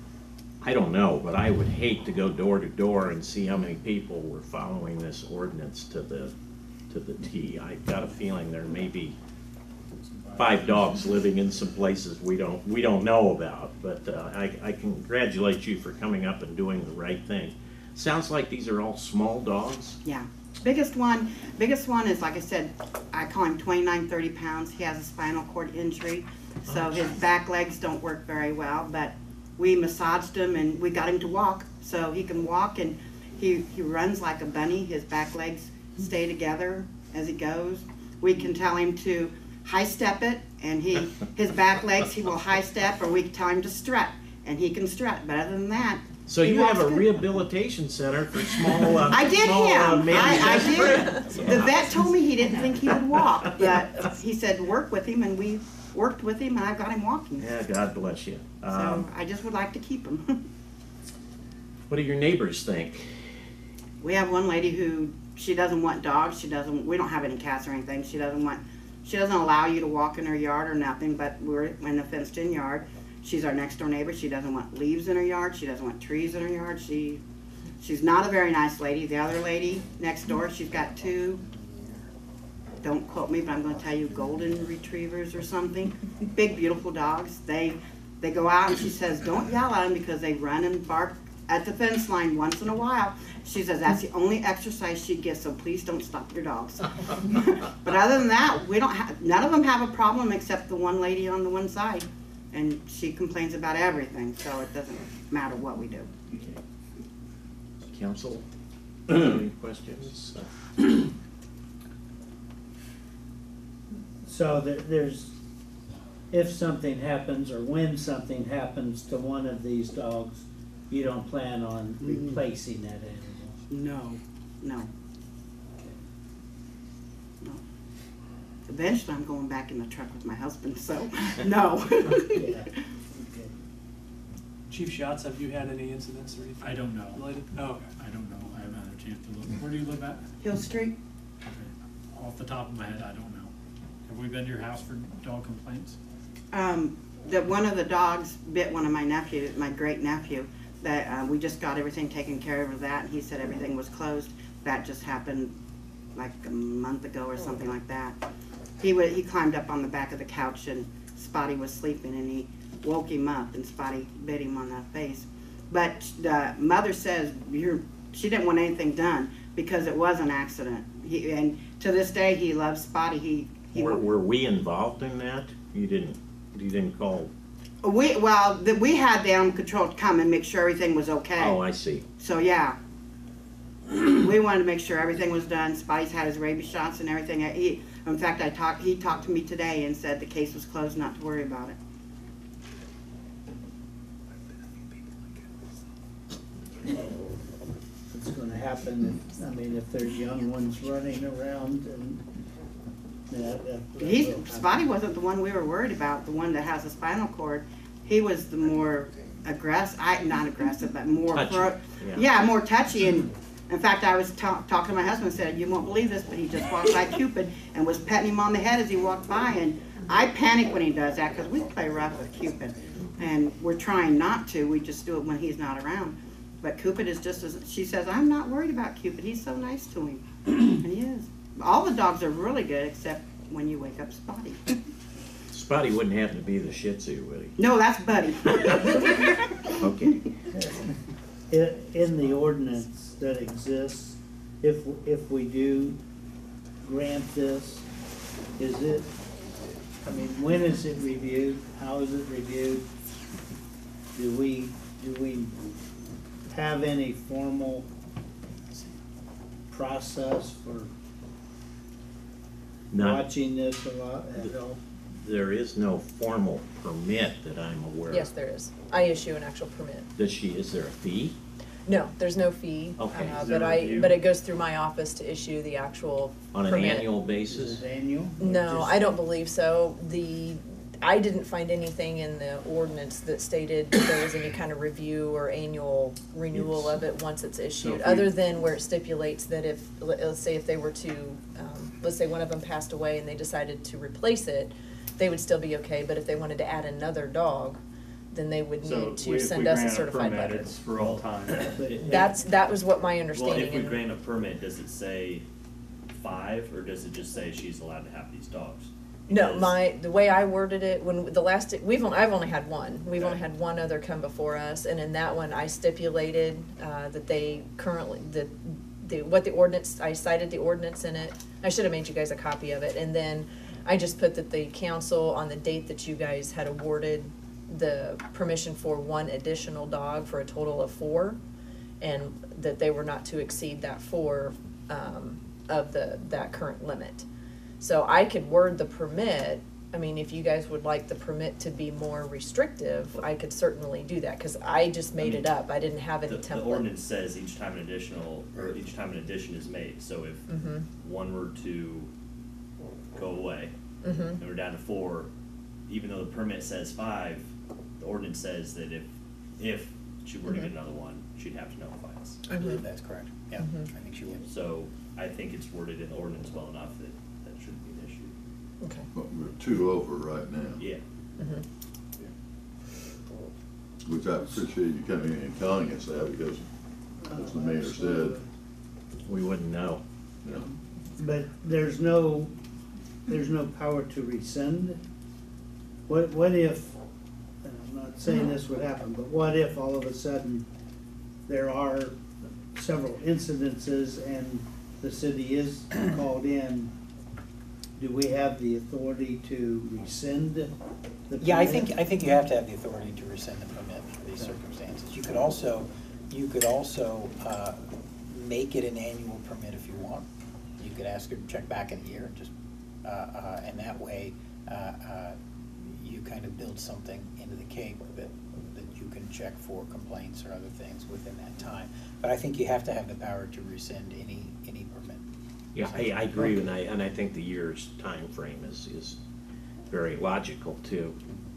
I don't know, but I would hate to go door to door and see how many people were following this ordinance to the to the T. I've got a feeling there may be five dogs living in some places we don't we don't know about. But uh, I, I congratulate you for coming up and doing the right thing. Sounds like these are all small dogs. Yeah. Biggest one, biggest one is, like I said, I call him twenty-nine, thirty pounds. He has a spinal cord injury, so his back legs don't work very well, but we massaged him and we got him to walk, so he can walk, and he, he runs like a bunny. His back legs stay together as he goes. We can tell him to high step it, and he, his back legs, he will high step, or we can tell him to strut, and he can strut, but other than that, So he you have walks a good. rehabilitation center for small uh, I did small, uh, him. men I, I desperate? did. The vet told me he didn't think he would walk, but he said work with him, and we worked with him, and I got him walking. Yeah, God bless you. So Um, I just would like to keep him. what do your neighbors think? We have one lady who, she doesn't want dogs. She doesn't, we don't have any cats or anything. She doesn't want, she doesn't allow you to walk in her yard or nothing, but we're in a fenced-in yard. She's our next door neighbor. She doesn't want leaves in her yard. She doesn't want trees in her yard. She, she's not a very nice lady. The other lady next door, she's got two, don't quote me, but I'm going to tell you, golden retrievers or something. Big, beautiful dogs. They, they go out, and she says, don't yell at them because they run and bark at the fence line once in a while. She says that's the only exercise she gets, so please don't stop your dogs. But other than that, we don't have, none of them have a problem except the one lady on the one side. And she complains about everything, so it doesn't matter what we do. Okay. Council, any questions? So there, there's if something happens or when something happens to one of these dogs, you don't plan on Mm. replacing that animal? No, no. No. Eventually, I'm going back in the truck with my husband, so, no. Yeah. Chief Schatz, have you had any incidents or anything? I don't know. Related? Oh, okay. I don't know. I haven't had a chance to look. Where do you live at? Hill Street? Okay. Off the top of my head, I don't know. Have we been to your house for dog complaints? Um, that one of the dogs bit one of my nephews, my great nephew, that, uh, we just got everything taken care of with that, and he said everything was closed. That just happened like a month ago or something like that. He wa he climbed up on the back of the couch and Spotty was sleeping and he woke him up and Spotty bit him on the face. But the mother says you're, she didn't want anything done because it was an accident. He, and to this day he loves Spotty. He, he Were, were we involved in that? You didn't, you didn't call? We, well, the, we had the animal control to come and make sure everything was okay. Oh, I see. So, yeah. We wanted to make sure everything was done. Spotty's had his rabies shots and everything. He, in fact, I talked, he talked to me today and said the case was closed, not to worry about it. It's gonna happen, if, I mean, if there's young ones running around and that, that- that He, will happen. Spotty wasn't the one we were worried about, the one that has a spinal cord. He was the more aggressive, I, not aggressive, but more, Touchy, pro- yeah. yeah, more touchy. And in fact, I was ta talking to my husband and said, you won't believe this, but he just walked by Cupid and was petting him on the head as he walked by. And I panic when he does that because we play rough with Cupid. And we're trying not to, we just do it when he's not around. But Cupid is just as, she says, I'm not worried about Cupid, he's so nice to him. And he is. All the dogs are really good except when you wake up Spotty. Spotty wouldn't happen to be the Shih Tzu, would he? No, that's Buddy. Okay. In, in the ordinance that exists, if, if we do grant this, is it, I mean, when is it reviewed? How is it reviewed? Do we, do we have any formal process for Not, watching this a lot at all? there is no formal permit that I'm aware of. Yes, there is. I issue an actual permit. Does she, is there a fee? No, there's no fee. Okay. uh, Is there But a I, review? but it goes through my office to issue the actual On an permit. annual basis? Is it annual? or No, just- I don't believe so. The, I didn't find anything in the ordinance that stated that there was any kind of review or annual renewal of it once it's issued, if we- other than where it stipulates that if, let- let's say if they were to, um, let's say one of them passed away and they decided to replace it, they would still be okay, but if they wanted to add another dog, then they would So need we- to if send we us a grant certified permit, letter. it's for all time. That's, that was what my Well, understanding. if we and- grant a permit, does it say five, or does it just say she's allowed to have these dogs? No, Because- my, the way I worded it, when the last, we've only, I've only had one. We've only Okay. had one other come before us, and in that one, I stipulated, uh, that they currently, that, the, what the ordinance, I cited the ordinance in it. I should have made you guys a copy of it, and then I just put that the council, on the date that you guys had awarded the permission for one additional dog for a total of four, and that they were not to exceed that four, um, of the, that current limit. So I could word the permit, I mean, if you guys would like the permit to be more restrictive, I could certainly do that, cause I just made it up, I didn't have any The, template. the ordinance says each time an additional, or each time an addition is made, so if Mhm. one were to go away, Mhm. and we're down to four, even though the permit says five, the ordinance says that if, if she were to get Mhm. another one, she'd have to notify us. I believe that's correct, yeah, Mhm. I think she would. So, I think it's worded in the ordinance well enough that that shouldn't be an issue. Okay. But we're two over right now. Yeah. Mhm. Which I appreciate you coming in and telling us that, because as the mayor said, We wouldn't know. you know, But there's no, there's no power to rescind? What, what if, and I'm not saying this would happen, but what if all of a sudden there are several incidences and the city is called in? Do we have the authority to rescind the Yeah, I permit? think, I think you have to have the authority to rescind the permit for these circumstances. You could also, you could also, uh, make it an annual permit if you want. You could ask her to check back in a year, just, uh, uh, and that way, uh, uh, you kind of build something into the cake that, that you can check for complaints or other things within that time. But I think you have to have the power to rescind any, any permit. Yeah, I, I agree, and I, and I think the year's time frame is, is very logical too.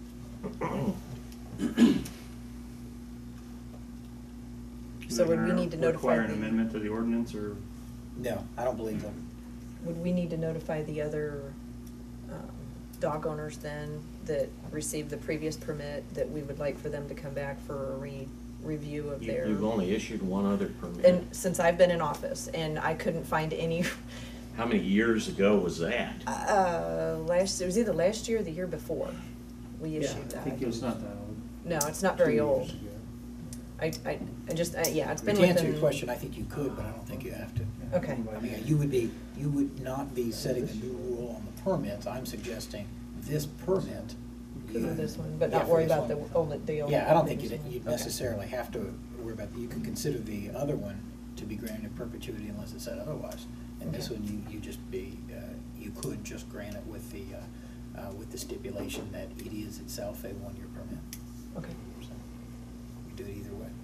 So would we We're need to gonna notify Require an the- amendment to the ordinance, or? No, I don't believe so. Would we need to notify the other um, dog owners then that received the previous permit that we would like for them to come back for a re, review of You- their? You've only issued one other permit. And since I've been in office, and I couldn't find any, How many years ago was that? uh, last, it was either last year or the year before we Yeah, issued I that. think it was not that old. No, it's not very two old. years ago. I, I, I just, I- yeah, it's To been answer within. your question, I think you could, but I don't think you have to. Okay. I mean, you would be, you would not be setting a new rule on the permits. I'm suggesting this permit. For you- this one, but yeah, not for worry this about the one. old, the old. Yeah, I don't think things. you'd, you'd Okay. necessarily have to worry about, you can consider the other one to be granted perpetuity unless it said otherwise. And this Okay. one, you, you just be, uh, you could just grant it with the, uh, uh, with the stipulation that it is itself a one-year permit. Okay. So, you do it either way.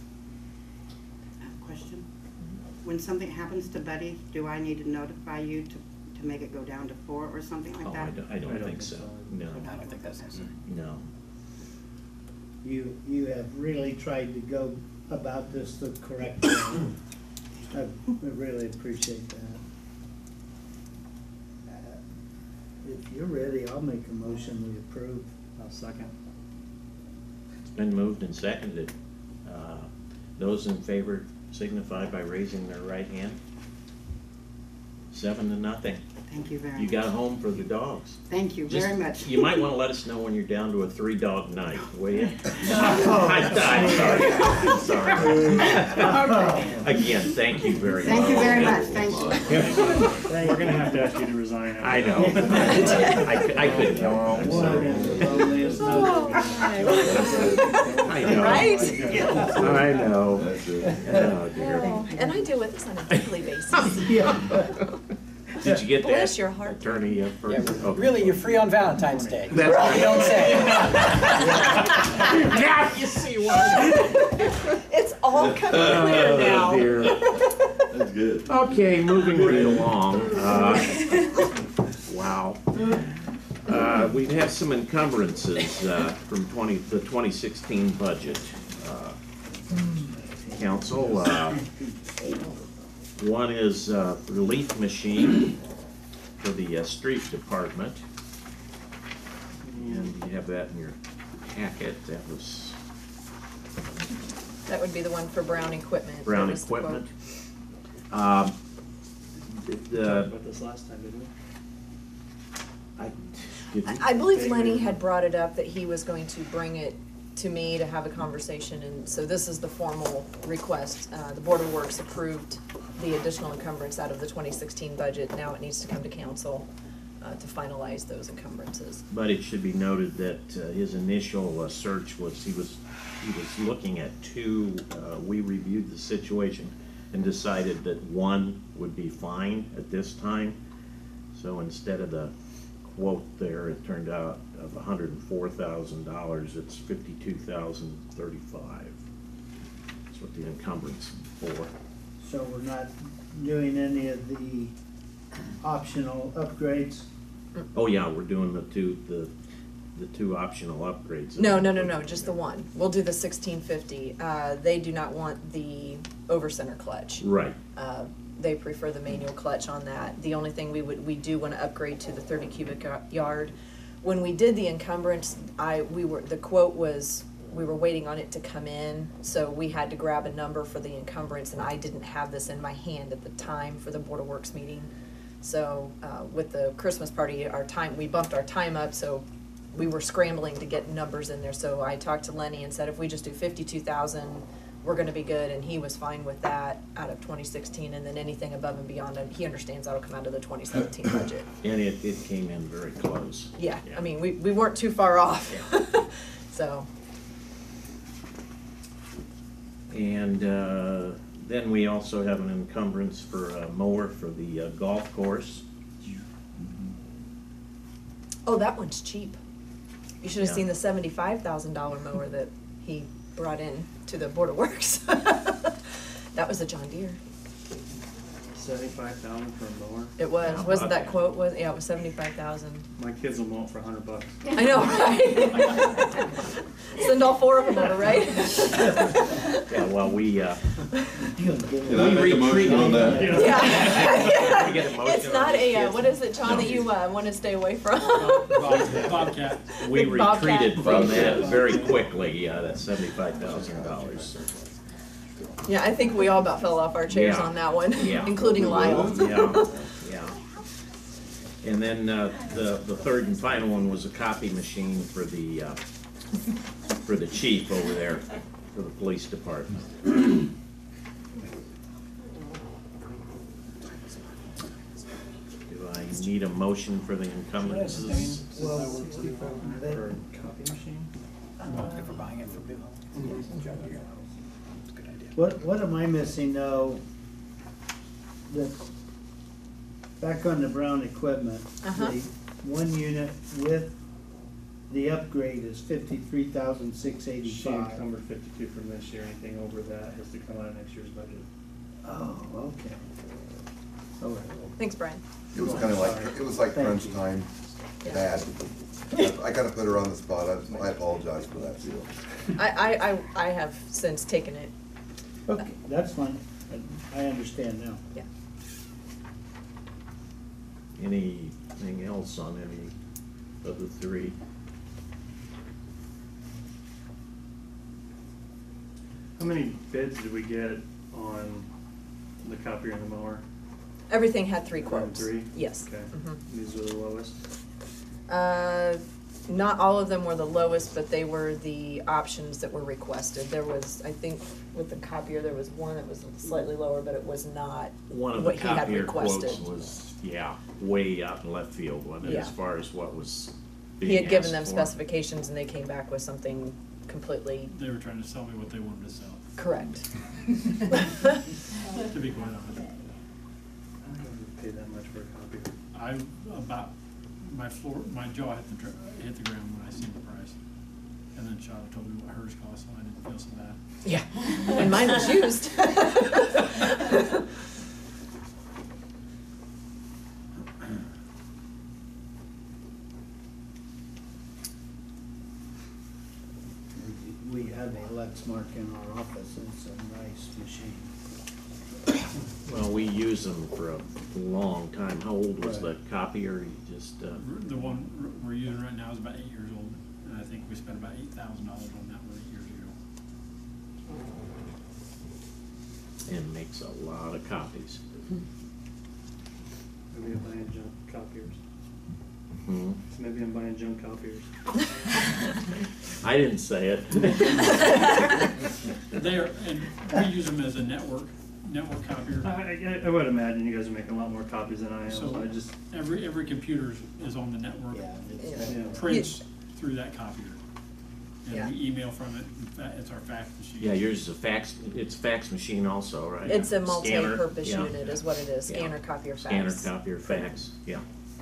I have a question. When something happens to Buddy, do I need to notify you to, to make it go down to four or something like Oh, that? I don't, I don't think so, no. I don't think that's necessary. No. You, you have really tried to go about this the correct way. I really appreciate that. Uh, If you're ready, I'll make a motion we approve. I'll second. It's been moved and seconded. Uh, Those in favor signify by raising their right hand. Seven to nothing. Thank you very much. You got a home for the dogs. Thank you Just- very much. You might want to let us know when you're down to a three-dog night, will you? I'm I'm sorry, sorry. Again, thank you very much. Thank you very much, thank you. We're gonna have to ask you to resign. after I know. that. I cou- I couldn't help it, I'm sorry. I know. Right? I know. That's it. Oh, dear. Oh, and I deal with this on a daily basis. Did you get that? Bless your heart. Attorney, uh, for- Yeah, okay. really, you're free on Valentine's Day. That's right. You don't say. Now you see why. It's all coming clear Oh, now. dear. That's good. Okay, moving right along. Uh, Wow. Uh, We have some encumbrances uh, from twenty, the twenty sixteen budget. Uh, Council, uh, one is uh, relief machine for the uh, street department. And you have that in your packet. That was That would be the one for Brown Equipment. Brown That was the quote. Equipment. Um, We talked the- about this last time, didn't we? I did we- I I believe Lenny had brought it up that he was going to bring it to me to have a conversation, and so this is the formal request. Uh, the Board of Works approved the additional encumbrance out of the twenty sixteen budget. Now it needs to come to council uh, to finalize those encumbrances. But it should be noted that uh, his initial uh, search was, he was, he was looking at two, uh, we reviewed the situation and decided that one would be fine at this time. So instead of the quote there, it turned out of one hundred four thousand dollars, it's fifty-two thousand thirty-five. That's what the encumbrance is for. So we're not doing any of the optional upgrades? Oh, yeah, we're doing the two, the, the two optional upgrades. No, no, no, no, just the one. We'll do the sixteen fifty. Uh, they do not want the over-center clutch. Right. Uh, they prefer the manual clutch on that. The only thing we would, we do want to upgrade to the thirty cubic yard. When we did the encumbrance, I, we were, the quote was, we were waiting on it to come in, so we had to grab a number for the encumbrance, and I didn't have this in my hand at the time for the Board of Works meeting. So, uh, with the Christmas party, our time, we bumped our time up, so we were scrambling to get numbers in there. So I talked to Lenny and said, if we just do fifty-two thousand, we're gonna be good, and he was fine with that out of twenty sixteen, and then anything above and beyond, and he understands that'll come out of the twenty seventeen budget. And it, it came in very close. Yeah, I mean, we, we weren't too far off, so. And uh, then we also have an encumbrance for a mower for the uh, golf course. Oh, that one's cheap. You should have Yeah. seen the seventy-five thousand dollar mower that he brought in to the Board of Works. That was a John Deere. Seventy-five thousand for a mower? It was, How wasn't about that quote, was, yeah, it was seventy-five thousand. My kids will mow it for a hundred bucks. I know, right? Send all four of them over, right? Yeah, well, we, uh, Can I make a motion on that? Yeah. We get a motion It's on not this, a, uh, kids? what is it, John, No. that you, uh, wanna stay away from? Bobcat. we Big bobcat. retreated from that very quickly, uh, that seventy-five thousand dollars. Yeah, I think we all about fell off our chairs Yeah. on that one, Yeah. including Lyle. Yeah, yeah. And then, uh, the, the third and final one was a copy machine for the, uh, for the chief over there, for the police department. Do I need a motion for the encumbrances? Well, For a copy machine? If we're buying it for Bill. John Deere. It's a good idea. What, what am I missing though? The, back on the Brown equipment, Uh-huh. the one unit with the upgrade is fifty-three thousand six She eighty-five. encumbered fifty-two from this year, anything over that has to come out of next year's budget. Oh, okay. All right. Thanks, Brian. It was kinda like, it was like Thank crunch you. time, bad. I kinda put her on the spot, I, I apologize for that too. I, I, I, I have since taken it, Okay, that's fine. I I understand now. yeah. Anything else on any of the three? How many bids did we get on the copier and the mower? Everything had three Around quotes. Three? Yes. Okay, Mhm. these were the lowest. Uh, not all of them were the lowest, but they were the options that were requested. There was, I think, with the copier, there was one that was slightly lower, but it was not One of the what he had copier quotes requested. was, yeah, way out in left field, wasn't it, Yeah. as far as what was He being had given asked them for? specifications and they came back with something completely They were trying to sell me what they wanted to sell, correct. to be quite honest. I don't pay that much for a copier. I about, my floor, my jaw hit the, dr- hit the ground when I seen the price. And then Shada told me what hers cost, so I didn't feel so bad. Yeah, when mine was used. We have a Lexmark in our office, and it's a nice machine. Well, we use them for a long time. How old was the Right. copier? You just, uh, The one r- we're using right now is about eight years old, and I think we spent about eight thousand dollars on that one eight years ago. and makes a lot of copies. Maybe I'm buying junk copiers. Hmm. Maybe I'm buying junk copiers. I didn't say it. They are, and we use them as a network, network copier. I, I, I would imagine you guys are making a lot more copies than I am, So so I just, every, every computer is on the network, Yeah, it's, yeah. prints through that copier. Yeah. And we email from it, in fact, it's our fax machine. Yeah, yours is a fax, it's a fax machine also, right? It's a Scanner, multi-purpose yeah. unit is what it is, Yeah. scanner, copier, fax. Scanner, copier, fax, yeah.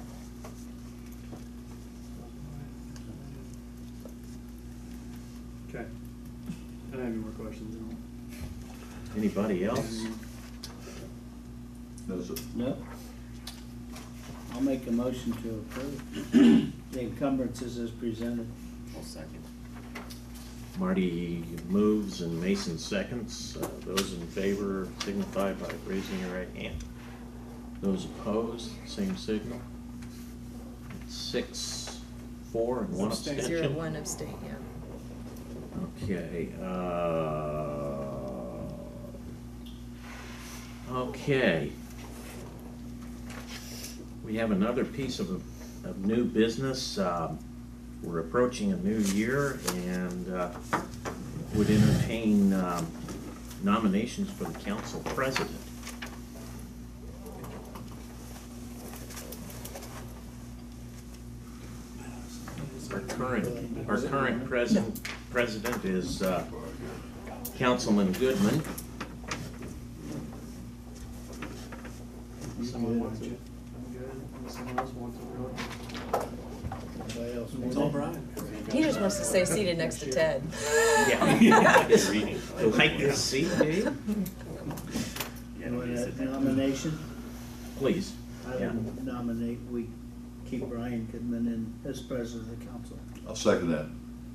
Okay. I don't have any more questions. Anybody else? No, sir. no. I'll make a motion to approve the encumbrances as presented. I'll second. Marty moves and Mason seconds. Uh, Those in favor signify by raising your right hand. Those opposed, same signal. Six, four, and one Zero, abstention. one abstain, yeah. Okay, uh, okay. We have another piece of, of new business. Um, We're approaching a new year and uh, would entertain um, nominations for the council president. Our current, our current president, president is uh, Councilman Goodman. Someone wants it, I'm good. Unless someone else wants it, really. Anybody else? It's all Brian. He just wants to stay seated next to Ted. Yeah. Like this seat, do you? You want a nomination? Please. I would nominate we keep Brian Kidman in as president of the council. I'll second that.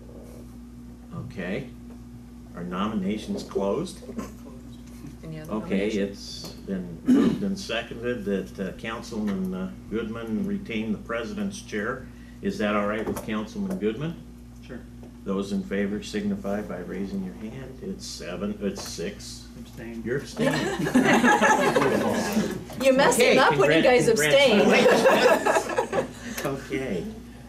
Okay. Are nominations closed? Any other Okay, nominations? it's been moved and seconded that uh, Councilman uh, Goodman retain the president's chair. Is that all right with Councilman Goodman? Sure. Those in favor signify by raising your hand. It's seven, it's six. Abstain. You're abstaining. You messed Okay, him up when you guys abstained. congratulations. Okay.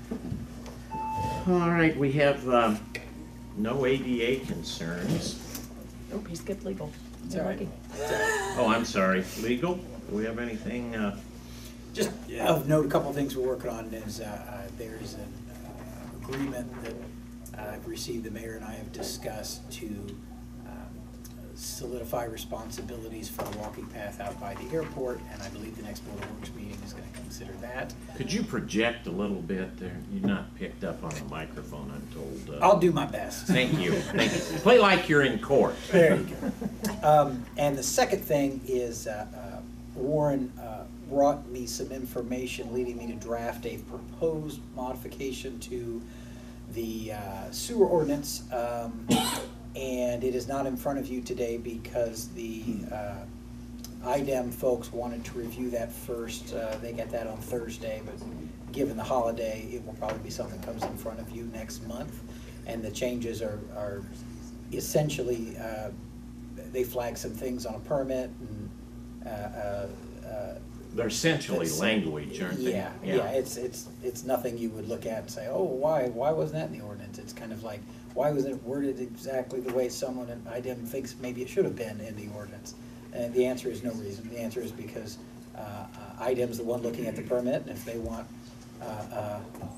All right, we have um, no A D A concerns. Oh, he skipped legal. It's all right. Lucky. Oh, I'm sorry. Legal? Do we have anything? Uh, Just of note, a couple of things we're working on is uh, uh, there's an uh, agreement that uh, I've received, the mayor and I have discussed to um, solidify responsibilities for the walking path out by the airport, and I believe the next Board of Works meeting is going to consider that. Could you project a little bit there? You're not picked up on the microphone, I'm told. Uh, I'll do my best. Thank you. Thank you. Play like you're in court. There you go. Um, and the second thing is uh, uh, Warren uh, brought me some information leading me to draft a proposed modification to the uh, sewer ordinance. Um, and it is not in front of you today because the uh, I D E M folks wanted to review that first. Uh, they get that on Thursday, but given the holiday, it will probably be something that comes in front of you next month. And the changes are, are essentially, uh, they flag some things on a permit and uh, uh, uh, They're essentially That's- language, aren't they? Yeah, yeah, it's, it's, it's nothing you would look at and say, oh, why, why wasn't that in the ordinance? It's kind of like, why wasn't it worded exactly the way someone in I D E M thinks maybe it should have been in the ordinance? And the answer is no reason. The answer is because uh, uh, I D E M's the one looking at the permit, and if they want uh, uh,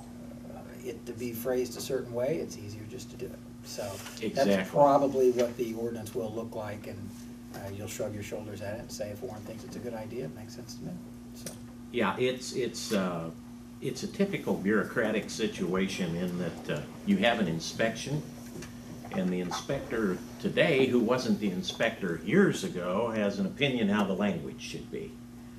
it to be phrased a certain way, it's easier just to do it. So Exactly. that's probably what the ordinance will look like, and uh, you'll shrug your shoulders at it and say, if Warren thinks it's a good idea, it makes sense to me. So. Yeah, it's, it's, uh, it's a typical bureaucratic situation in that uh, you have an inspection, and the inspector today, who wasn't the inspector years ago, has an opinion how the language should be.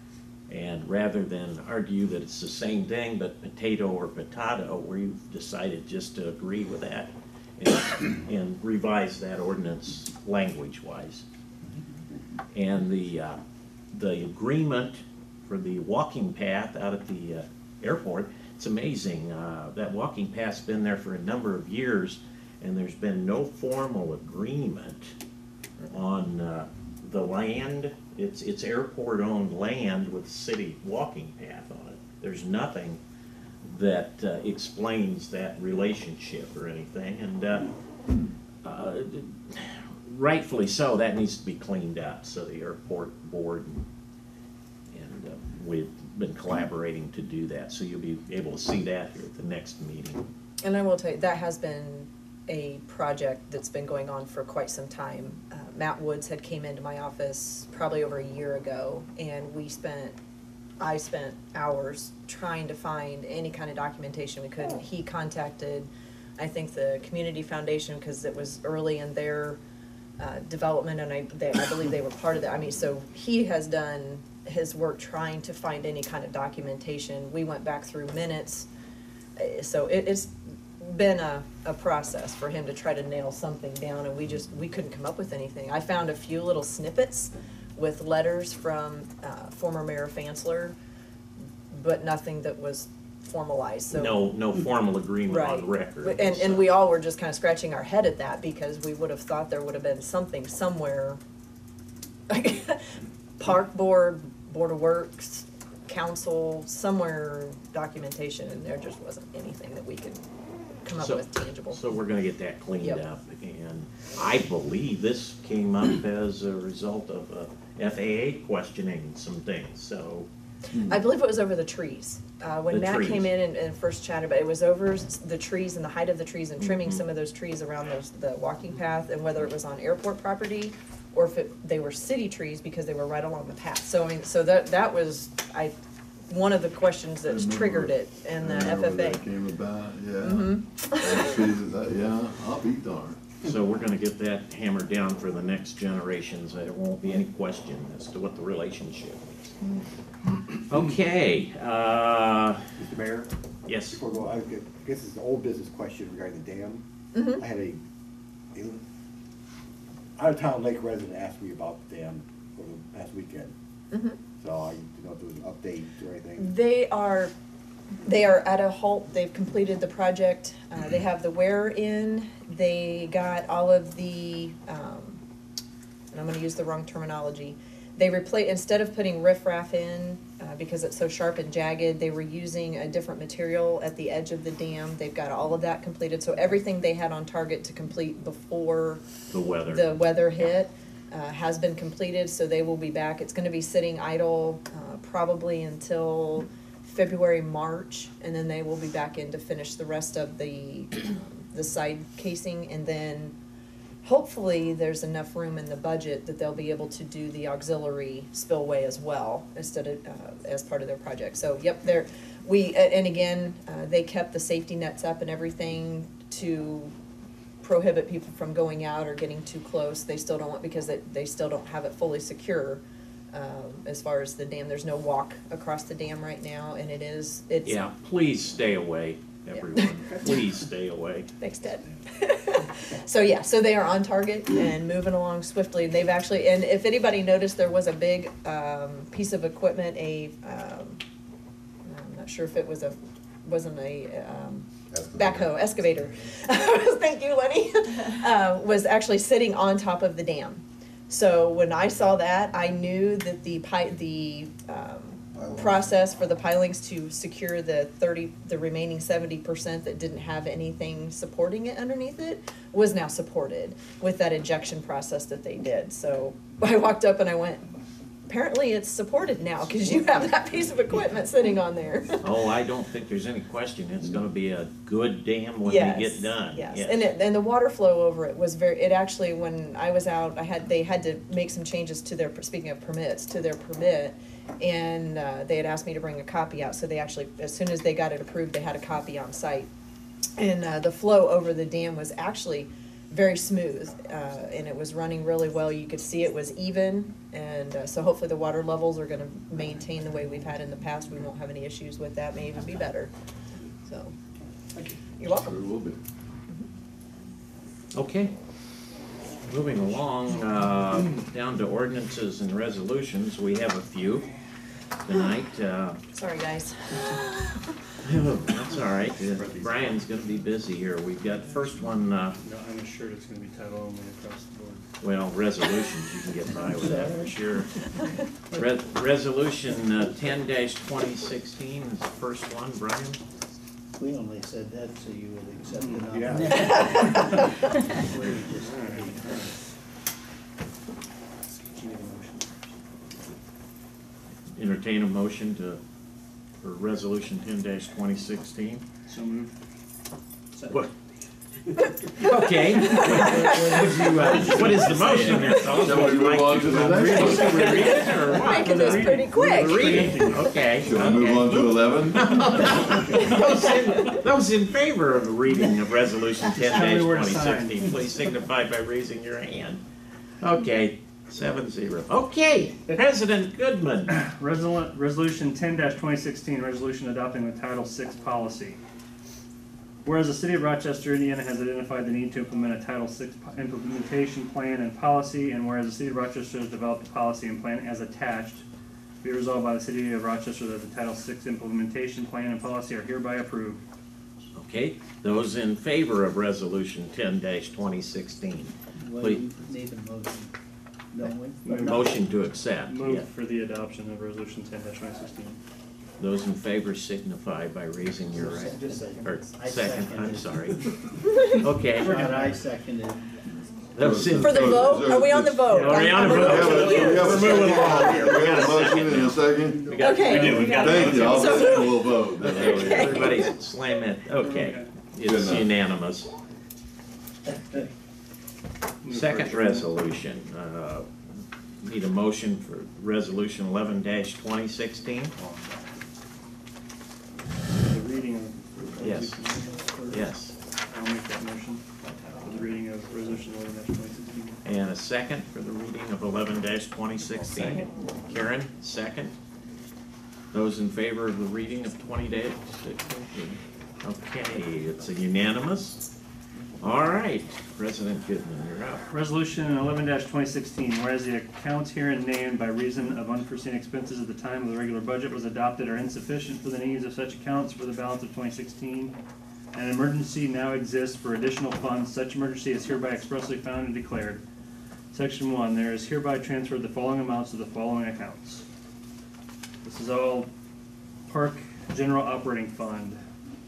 And rather than argue that it's the same thing, but potato or potato, we've decided just to agree with that and, and revise that ordinance language-wise. And the, uh, the agreement for the walking path out at the uh, airport, it's amazing. Uh, that walking path's been there for a number of years, and there's been no formal agreement on uh, the land. It's, it's airport-owned land with city walking path on it. There's nothing that uh, explains that relationship or anything, and uh, uh, rightfully so, that needs to be cleaned up. So the airport board and, and uh, we've been collaborating to do that. So you'll be able to see that here at the next meeting. And I will tell you, that has been a project that's been going on for quite some time. Uh, Matt Woods had came into my office probably over a year ago, and we spent, I spent hours trying to find any kind of documentation we could. He contacted, I think, the Community Foundation, because it was early in their uh, development, and I, they, I believe they were part of that. I mean, so he has done his work trying to find any kind of documentation. We went back through minutes, uh, so it, it's been a, a process for him to try to nail something down, and we just, we couldn't come up with anything. I found a few little snippets with letters from uh, former Mayor Fansler, but nothing that was formalized, so. No, no formal agreement Right. on record. But- And, and we all were just kind of scratching our head at that, because we would have thought there would have been something somewhere. Park Board, Board of Works, Council, somewhere documentation, and there just wasn't anything that we could come up So- with tangible. So we're gonna get that cleaned Yep. up, and I believe this came up as a result of uh, F A A questioning some things, so. I believe it was over the trees. Uh, when The Matt trees. came in and, and first chatted, but it was over s- the trees and the height of the trees and trimming Mhm. some of those trees around those, the walking path, and whether it was on airport property or if it, they were city trees because they were right along the path. So I mean, so that, that was, I one of the questions that's triggered it in the I F remember F A. that came about, yeah. Mhm. Actually, that- Yeah, I'll be darned. So we're gonna get that hammered down for the next generations. There won't be any question as to what the relationship is. Okay, uh. Mister Mayor? Yes. Before we go, I guess it's an old business question regarding the dam. Mhm. I had a, a out-of-town lake resident asked me about the dam over the past weekend. Mhm. So I didn't know if there was an update or anything. They are, they are at a halt. They've completed the project. Uh, they have the wear in. They got all of the, um, and I'm gonna use the wrong terminology. They replace, instead of putting riffraff in, uh, because it's so sharp and jagged, they were using a different material at the edge of the dam. They've got all of that completed. So everything they had on target to complete before The weather. the weather hit uh, has been completed, so they will be back. It's gonna be sitting idle uh, probably until February, March, and then they will be back in to finish the rest of the, the side casing, and then hopefully there's enough room in the budget that they'll be able to do the auxiliary spillway as well, instead of, uh, as part of their project. So, yep, they're, we, a- and again, uh, they kept the safety nets up and everything to prohibit people from going out or getting too close. They still don't want, because they, they still don't have it fully secure, um, as far as the dam. There's no walk across the dam right now, and it is, it's. Yeah, please stay away, everyone. Please stay away. Thanks, Ted. So, yeah, so they are on target and moving along swiftly. They've actually, and if anybody noticed, there was a big, um, piece of equipment, a, um, I'm not sure if it was a, wasn't a, um, backhoe, excavator. Thank you, Lenny. Uh, was actually sitting on top of the dam. So when I saw that, I knew that the pi- the um, process for the pilings to secure the thirty, the remaining seventy percent that didn't have anything supporting it underneath it was now supported with that ejection process that they did. So I walked up and I went, apparently it's supported now because you have that piece of equipment sitting on there. Oh, I don't think there's any question. It's gonna be a good dam when Yes, we get done. Yes, and it, and the water flow over it was very, it actually, when I was out, I had, they had to make some changes to their, speaking of permits, to their permit. And, uh, they had asked me to bring a copy out, so they actually, as soon as they got it approved, they had a copy on site. And, uh, the flow over the dam was actually very smooth, uh, and it was running really well. You could see it was even, and, uh, so hopefully the water levels are gonna maintain the way we've had in the past. We won't have any issues with that, may even be better, so. You're welcome. Sure will be. Okay. Moving along, uh, down to ordinances and resolutions, we have a few tonight. Uh, Sorry, guys. That's all right. Uh, Brian's gonna be busy here. We've got first one, uh, No, I'm assured it's gonna be title only across the board. well, resolutions, you can get by with that for sure. Re- Resolution uh, ten twenty sixteen is the first one, Brian. We only said that so you would accept it on. Yeah. Entertain a motion to, for resolution ten twenty sixteen. So moved. What? Okay. Would you, uh, what is the motion there, fellas? Shall we move on to the next one? Should we read it, or what? Making this pretty quick. Reading, okay. Should we move on to eleven? Those in, those in favor of the reading of resolution ten Tell me where to twenty sign. sixteen, please signify by raising your hand. Okay, seven zero. Okay, President Goodman. Resol- Resolution ten twenty sixteen, resolution adopting the Title six policy. Whereas the city of Rochester, Indiana has identified the need to implement a Title six po- implementation plan and policy, and whereas the city of Rochester has developed a policy and plan as attached, be resolved by the city of Rochester that the Title six implementation plan and policy are hereby approved. Okay, those in favor of resolution ten twenty sixteen, Well, please, you need a motion, don't we? motion to accept. Move Yeah. for the adoption of resolution ten twenty sixteen. Those in favor signify by raising your right. Just a second. Or I second, seconded. I'm sorry. Okay. And I seconded. Those in For the favor- vote, are we on the vote? Are we on the We have a- vote? we have a We're moving along here. We We have got a a motion and a second. second? We got- Okay. we do, we've got a Thank you, I'll So- bet we'll vote. Then there we go. Everybody slam it, okay, Good it's enough. unanimous. Second resolution, uh, need a motion for resolution eleven twenty sixteen. Yes. Yes. I'll make that motion for the reading of resolution eleven twenty sixteen. And a second for the reading of eleven twenty sixteen. Karen, second. Those in favor of the reading of twenty sixteen? Okay, it's a unanimous. All right, President Goodman, you're up. Resolution eleven twenty sixteen, whereas the accounts herein named by reason of unforeseen expenses at the time of the regular budget was adopted are insufficient for the needs of such accounts for the balance of twenty sixteen. An emergency now exists for additional funds. Such emergency is hereby expressly found and declared. Section one, there is hereby transferred the following amounts to the following accounts. This is all Park General Operating Fund.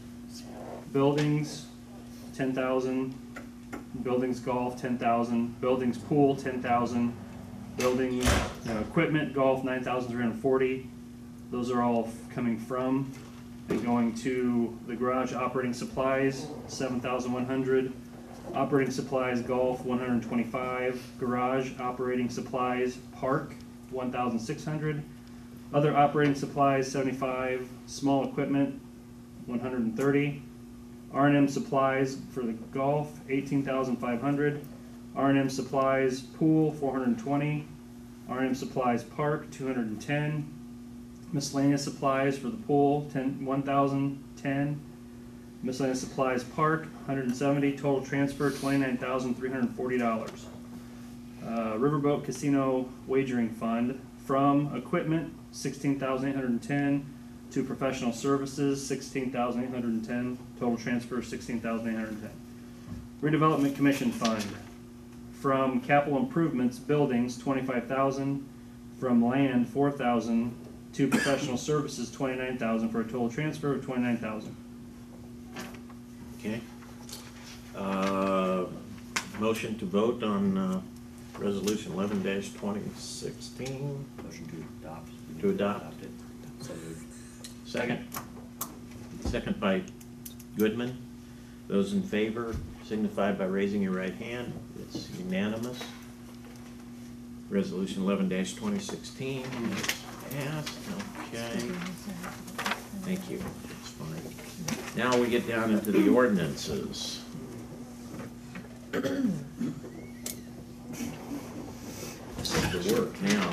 Buildings, ten thousand. Buildings Golf, ten thousand. Buildings Pool, ten thousand. Building uh, Equipment Golf, nine thousand three hundred forty. Those are all coming from and going to the Garage Operating Supplies, seven thousand one hundred. Operating Supplies Golf, one hundred twenty-five. Garage Operating Supplies Park, one thousand six hundred. Other Operating Supplies, seventy-five. Small Equipment, one hundred thirty. R and M Supplies for the Golf, eighteen thousand five hundred. R and M Supplies Pool, four hundred twenty. R and M Supplies Park, two hundred ten. Miscellaneous Supplies for the Pool, one thousand ten. Miscellaneous Supplies Park, one hundred seventy. Total transfer, twenty-nine thousand three hundred forty dollars. Uh, Riverboat Casino Wagering Fund, from Equipment, sixteen thousand eight hundred ten. To Professional Services, sixteen thousand eight hundred ten. Total transfer, sixteen thousand eight hundred ten. Redevelopment Commission Fund, from Capital Improvements Buildings, twenty-five thousand. From Land, four thousand. To Professional Services, twenty-nine thousand, for a total transfer of twenty-nine thousand. Okay. Uh, motion to vote on uh, resolution eleven twenty sixteen. Motion to adopt. To adopt it. So moved. Second. Second by Goodman. Those in favor signify by raising your right hand. It's unanimous. Resolution eleven twenty sixteen is passed. Okay. Thank you. It's fine. Now we get down into the ordinances. The work now.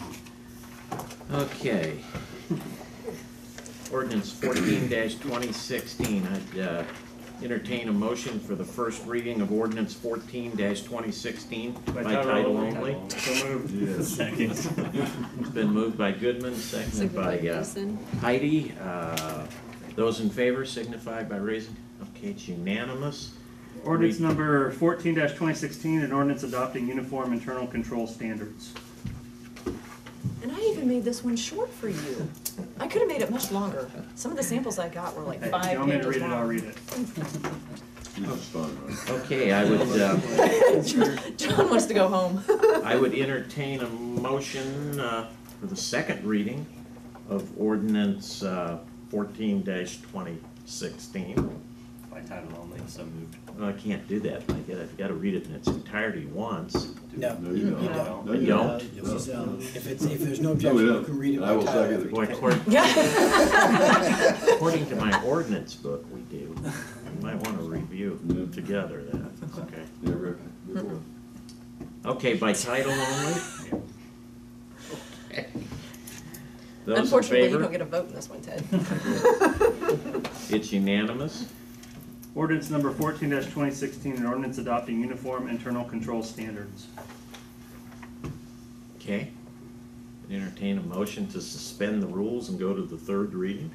Okay. Ordinance fourteen twenty sixteen. I'd uh, entertain a motion for the first reading of ordinance fourteen twenty sixteen by title only. So moved. Yes. Second. It's been moved by Goodman, seconded by uh, Heidi. Uh, Those in favor signify by raising. Okay, it's unanimous. Ordinance number fourteen twenty sixteen, an ordinance adopting uniform internal control standards. And I even made this one short for you. I could have made it much longer. Some of the samples I got were like Hey, five if you want me to pages read it, long. I'll read it. That's fun, right? Okay, I would, uh, John wants to go home. I would entertain a motion uh, for the second reading of ordinance uh, fourteen twenty sixteen. By title only, so moved. I can't do that. I gotta, I gotta read it in its entirety once. No, No, you you don't. don't. No, I you don't? If it's, if there's no No, we objection, you don't. can read it And by I will title. second it. Boy, according, according to my ordinance book, we do. You might want to review Yeah. together that. Okay. Yeah, right. Good boy. Okay, by title only? Okay. Those in Unfortunately, you favor? don't get a vote in this one, Ted. It's unanimous. Ordinance number fourteen twenty sixteen, an ordinance adopting uniform internal control standards. Okay. Entertain a motion to suspend the rules and go to the third reading.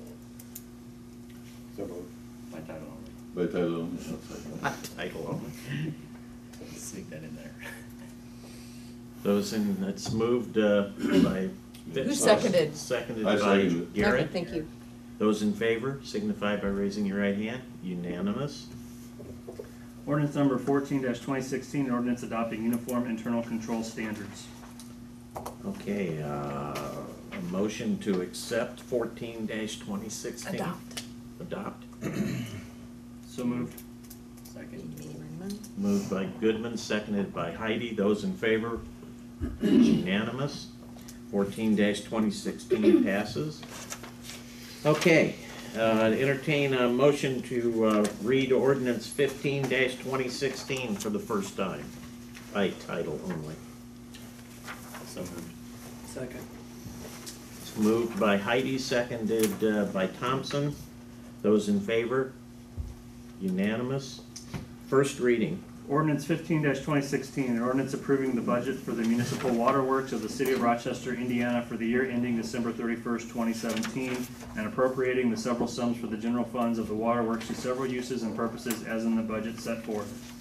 So moved. By title only. By title only, I'll second. By title only. Sneak that in there. Those in, it's moved uh, by. Who seconded? Seconded I by seconded it. Garrett. Okay, thank you. Those in favor signify by raising your right hand. Unanimous. Ordinance number fourteen twenty sixteen, an ordinance adopting uniform internal control standards. Okay, uh, a motion to accept fourteen twenty sixteen. Adopt. Adopt. So moved. Second. Moved by Goodman, seconded by Heidi. Those in favor? It's unanimous. fourteen twenty sixteen passes. Okay, uh, entertain a motion to uh, read ordinance fifteen twenty sixteen for the first time, by title only. So moved. Second. It's moved by Heidi, seconded uh, by Thompson. Those in favor? Unanimous. First reading. Ordinance fifteen twenty sixteen, an ordinance approving the budget for the municipal waterworks of the city of Rochester, Indiana for the year ending December thirty-first, twenty seventeen, and appropriating the several sums for the general funds of the waterworks to several uses and purposes as in the budget set forth.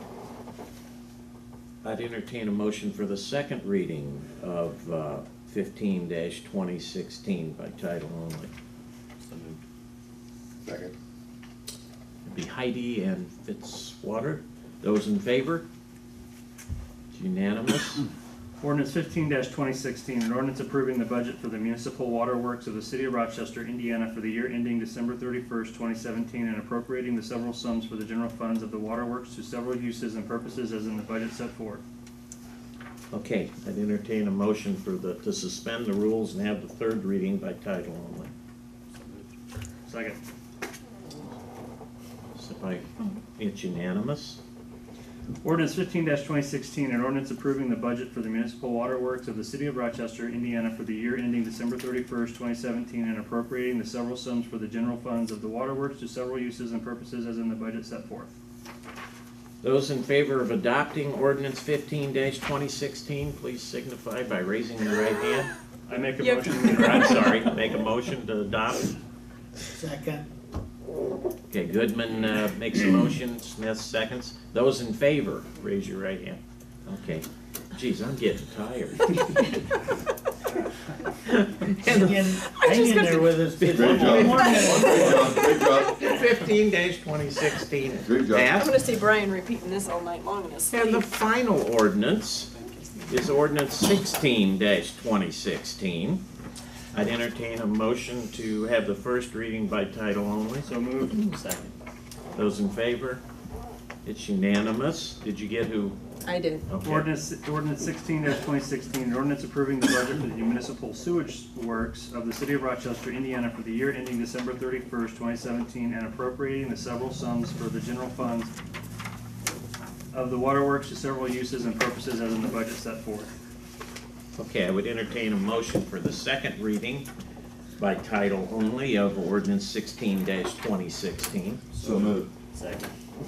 I'd entertain a motion for the second reading of uh, fifteen twenty sixteen by title only. So moved. Second. It'd be Heidi and Fitzwater. Those in favor? It's unanimous. Ordinance fifteen twenty sixteen, an ordinance approving the budget for the municipal waterworks of the city of Rochester, Indiana for the year ending December thirty-first, twenty seventeen, and appropriating the several sums for the general funds of the waterworks to several uses and purposes as in the budget set forth. Okay, I'd entertain a motion for the, to suspend the rules and have the third reading by title only. Second. So by, it's unanimous. Ordinance fifteen twenty sixteen, an ordinance approving the budget for the municipal waterworks of the city of Rochester, Indiana for the year ending December thirty-first, twenty seventeen, and appropriating the several sums for the general funds of the waterworks to several uses and purposes as in the budget set forth. Those in favor of adopting ordinance fifteen twenty sixteen, please signify by raising your right hand. I make a Yep. motion. Or, I'm sorry, make a motion to adopt. Second. Okay, Goodman uh, makes a motion, Smith seconds. Those in favor, raise your right hand. Okay. Geez, I'm getting tired. Hang in, hang in there with us. Great job. One more Great minute. job, great job. fifteen twenty sixteen Great job. I'm passed. gonna see Brian repeating this all night long in his sleep. And the final ordinance is ordinance sixteen twenty sixteen. I'd entertain a motion to have the first reading by title only. So moved. Second. Those in favor? It's unanimous. Did you get who? I did. Okay. Ordinance, ordinance sixteen twenty sixteen, an ordinance approving the budget for the municipal sewage works of the city of Rochester, Indiana for the year ending December thirty-first, twenty seventeen, and appropriating the several sums for the general funds of the waterworks to several uses and purposes as in the budget set forth. Okay, I would entertain a motion for the second reading by title only of ordinance sixteen twenty sixteen. So moved. Second.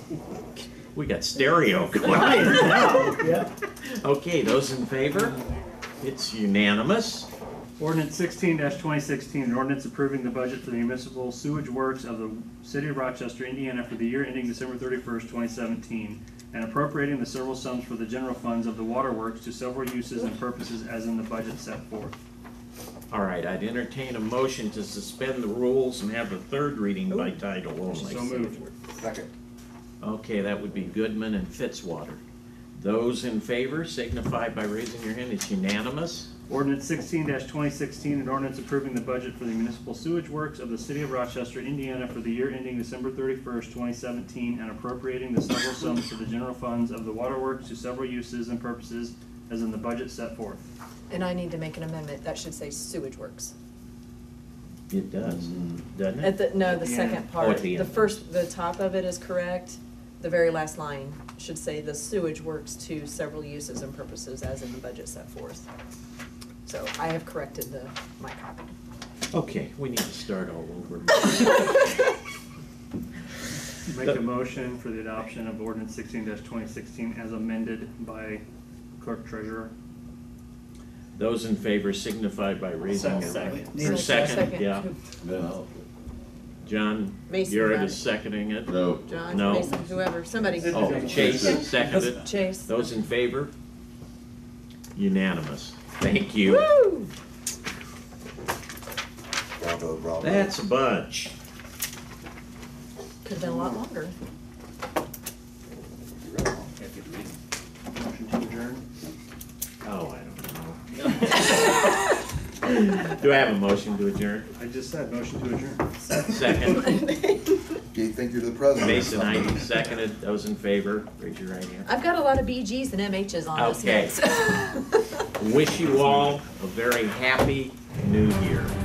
We got stereo going. Yeah. Okay, those in favor? It's unanimous. Ordinance sixteen twenty sixteen, an ordinance approving the budget for the municipal sewage works of the city of Rochester, Indiana for the year ending December thirty-first, twenty seventeen, and appropriating the several sums for the general funds of the waterworks to several uses and purposes as in the budget set forth. All right, I'd entertain a motion to suspend the rules and have the third reading by title only. So moved. Second. Okay, that would be Goodman and Fitzwater. Those in favor signify by raising your hand. It's unanimous. Ordinance sixteen twenty sixteen, an ordinance approving the budget for the municipal sewage works of the city of Rochester, Indiana for the year ending December thirty-first, twenty seventeen, and appropriating the several sums for the general funds of the waterworks to several uses and purposes as in the budget set forth. And I need to make an amendment. That should say sewage works. It does, doesn't At it? the, no, the second part. Oh, at the The end. first, the top of it is correct. The very last line should say the sewage works to several uses and purposes as in the budget set forth. So I have corrected the, my copy. Okay, we need to start all over. Make a motion for the adoption of ordinance sixteen twenty sixteen as amended by clerk treasurer. Those in favor signify by raising your Second. Or Second. second, Second. yeah. No. John, Mason you're got it. just seconding it? No. John, No. Mason, whoever, somebody. Oh, Chase seconded. Chase. Those in favor? Unanimous. Thank you. Woo! Bravo, bravo. That's a bunch. Could've been a lot longer. Motion to adjourn. Oh, I don't know. Do I have a motion to adjourn? I just said motion to adjourn. Second. Okay, think you're the president. Mason, I seconded. Those in favor, raise your right hand. I've got a lot of B Gs and M Hs on this Okay. mix. Wish you all a very happy new year.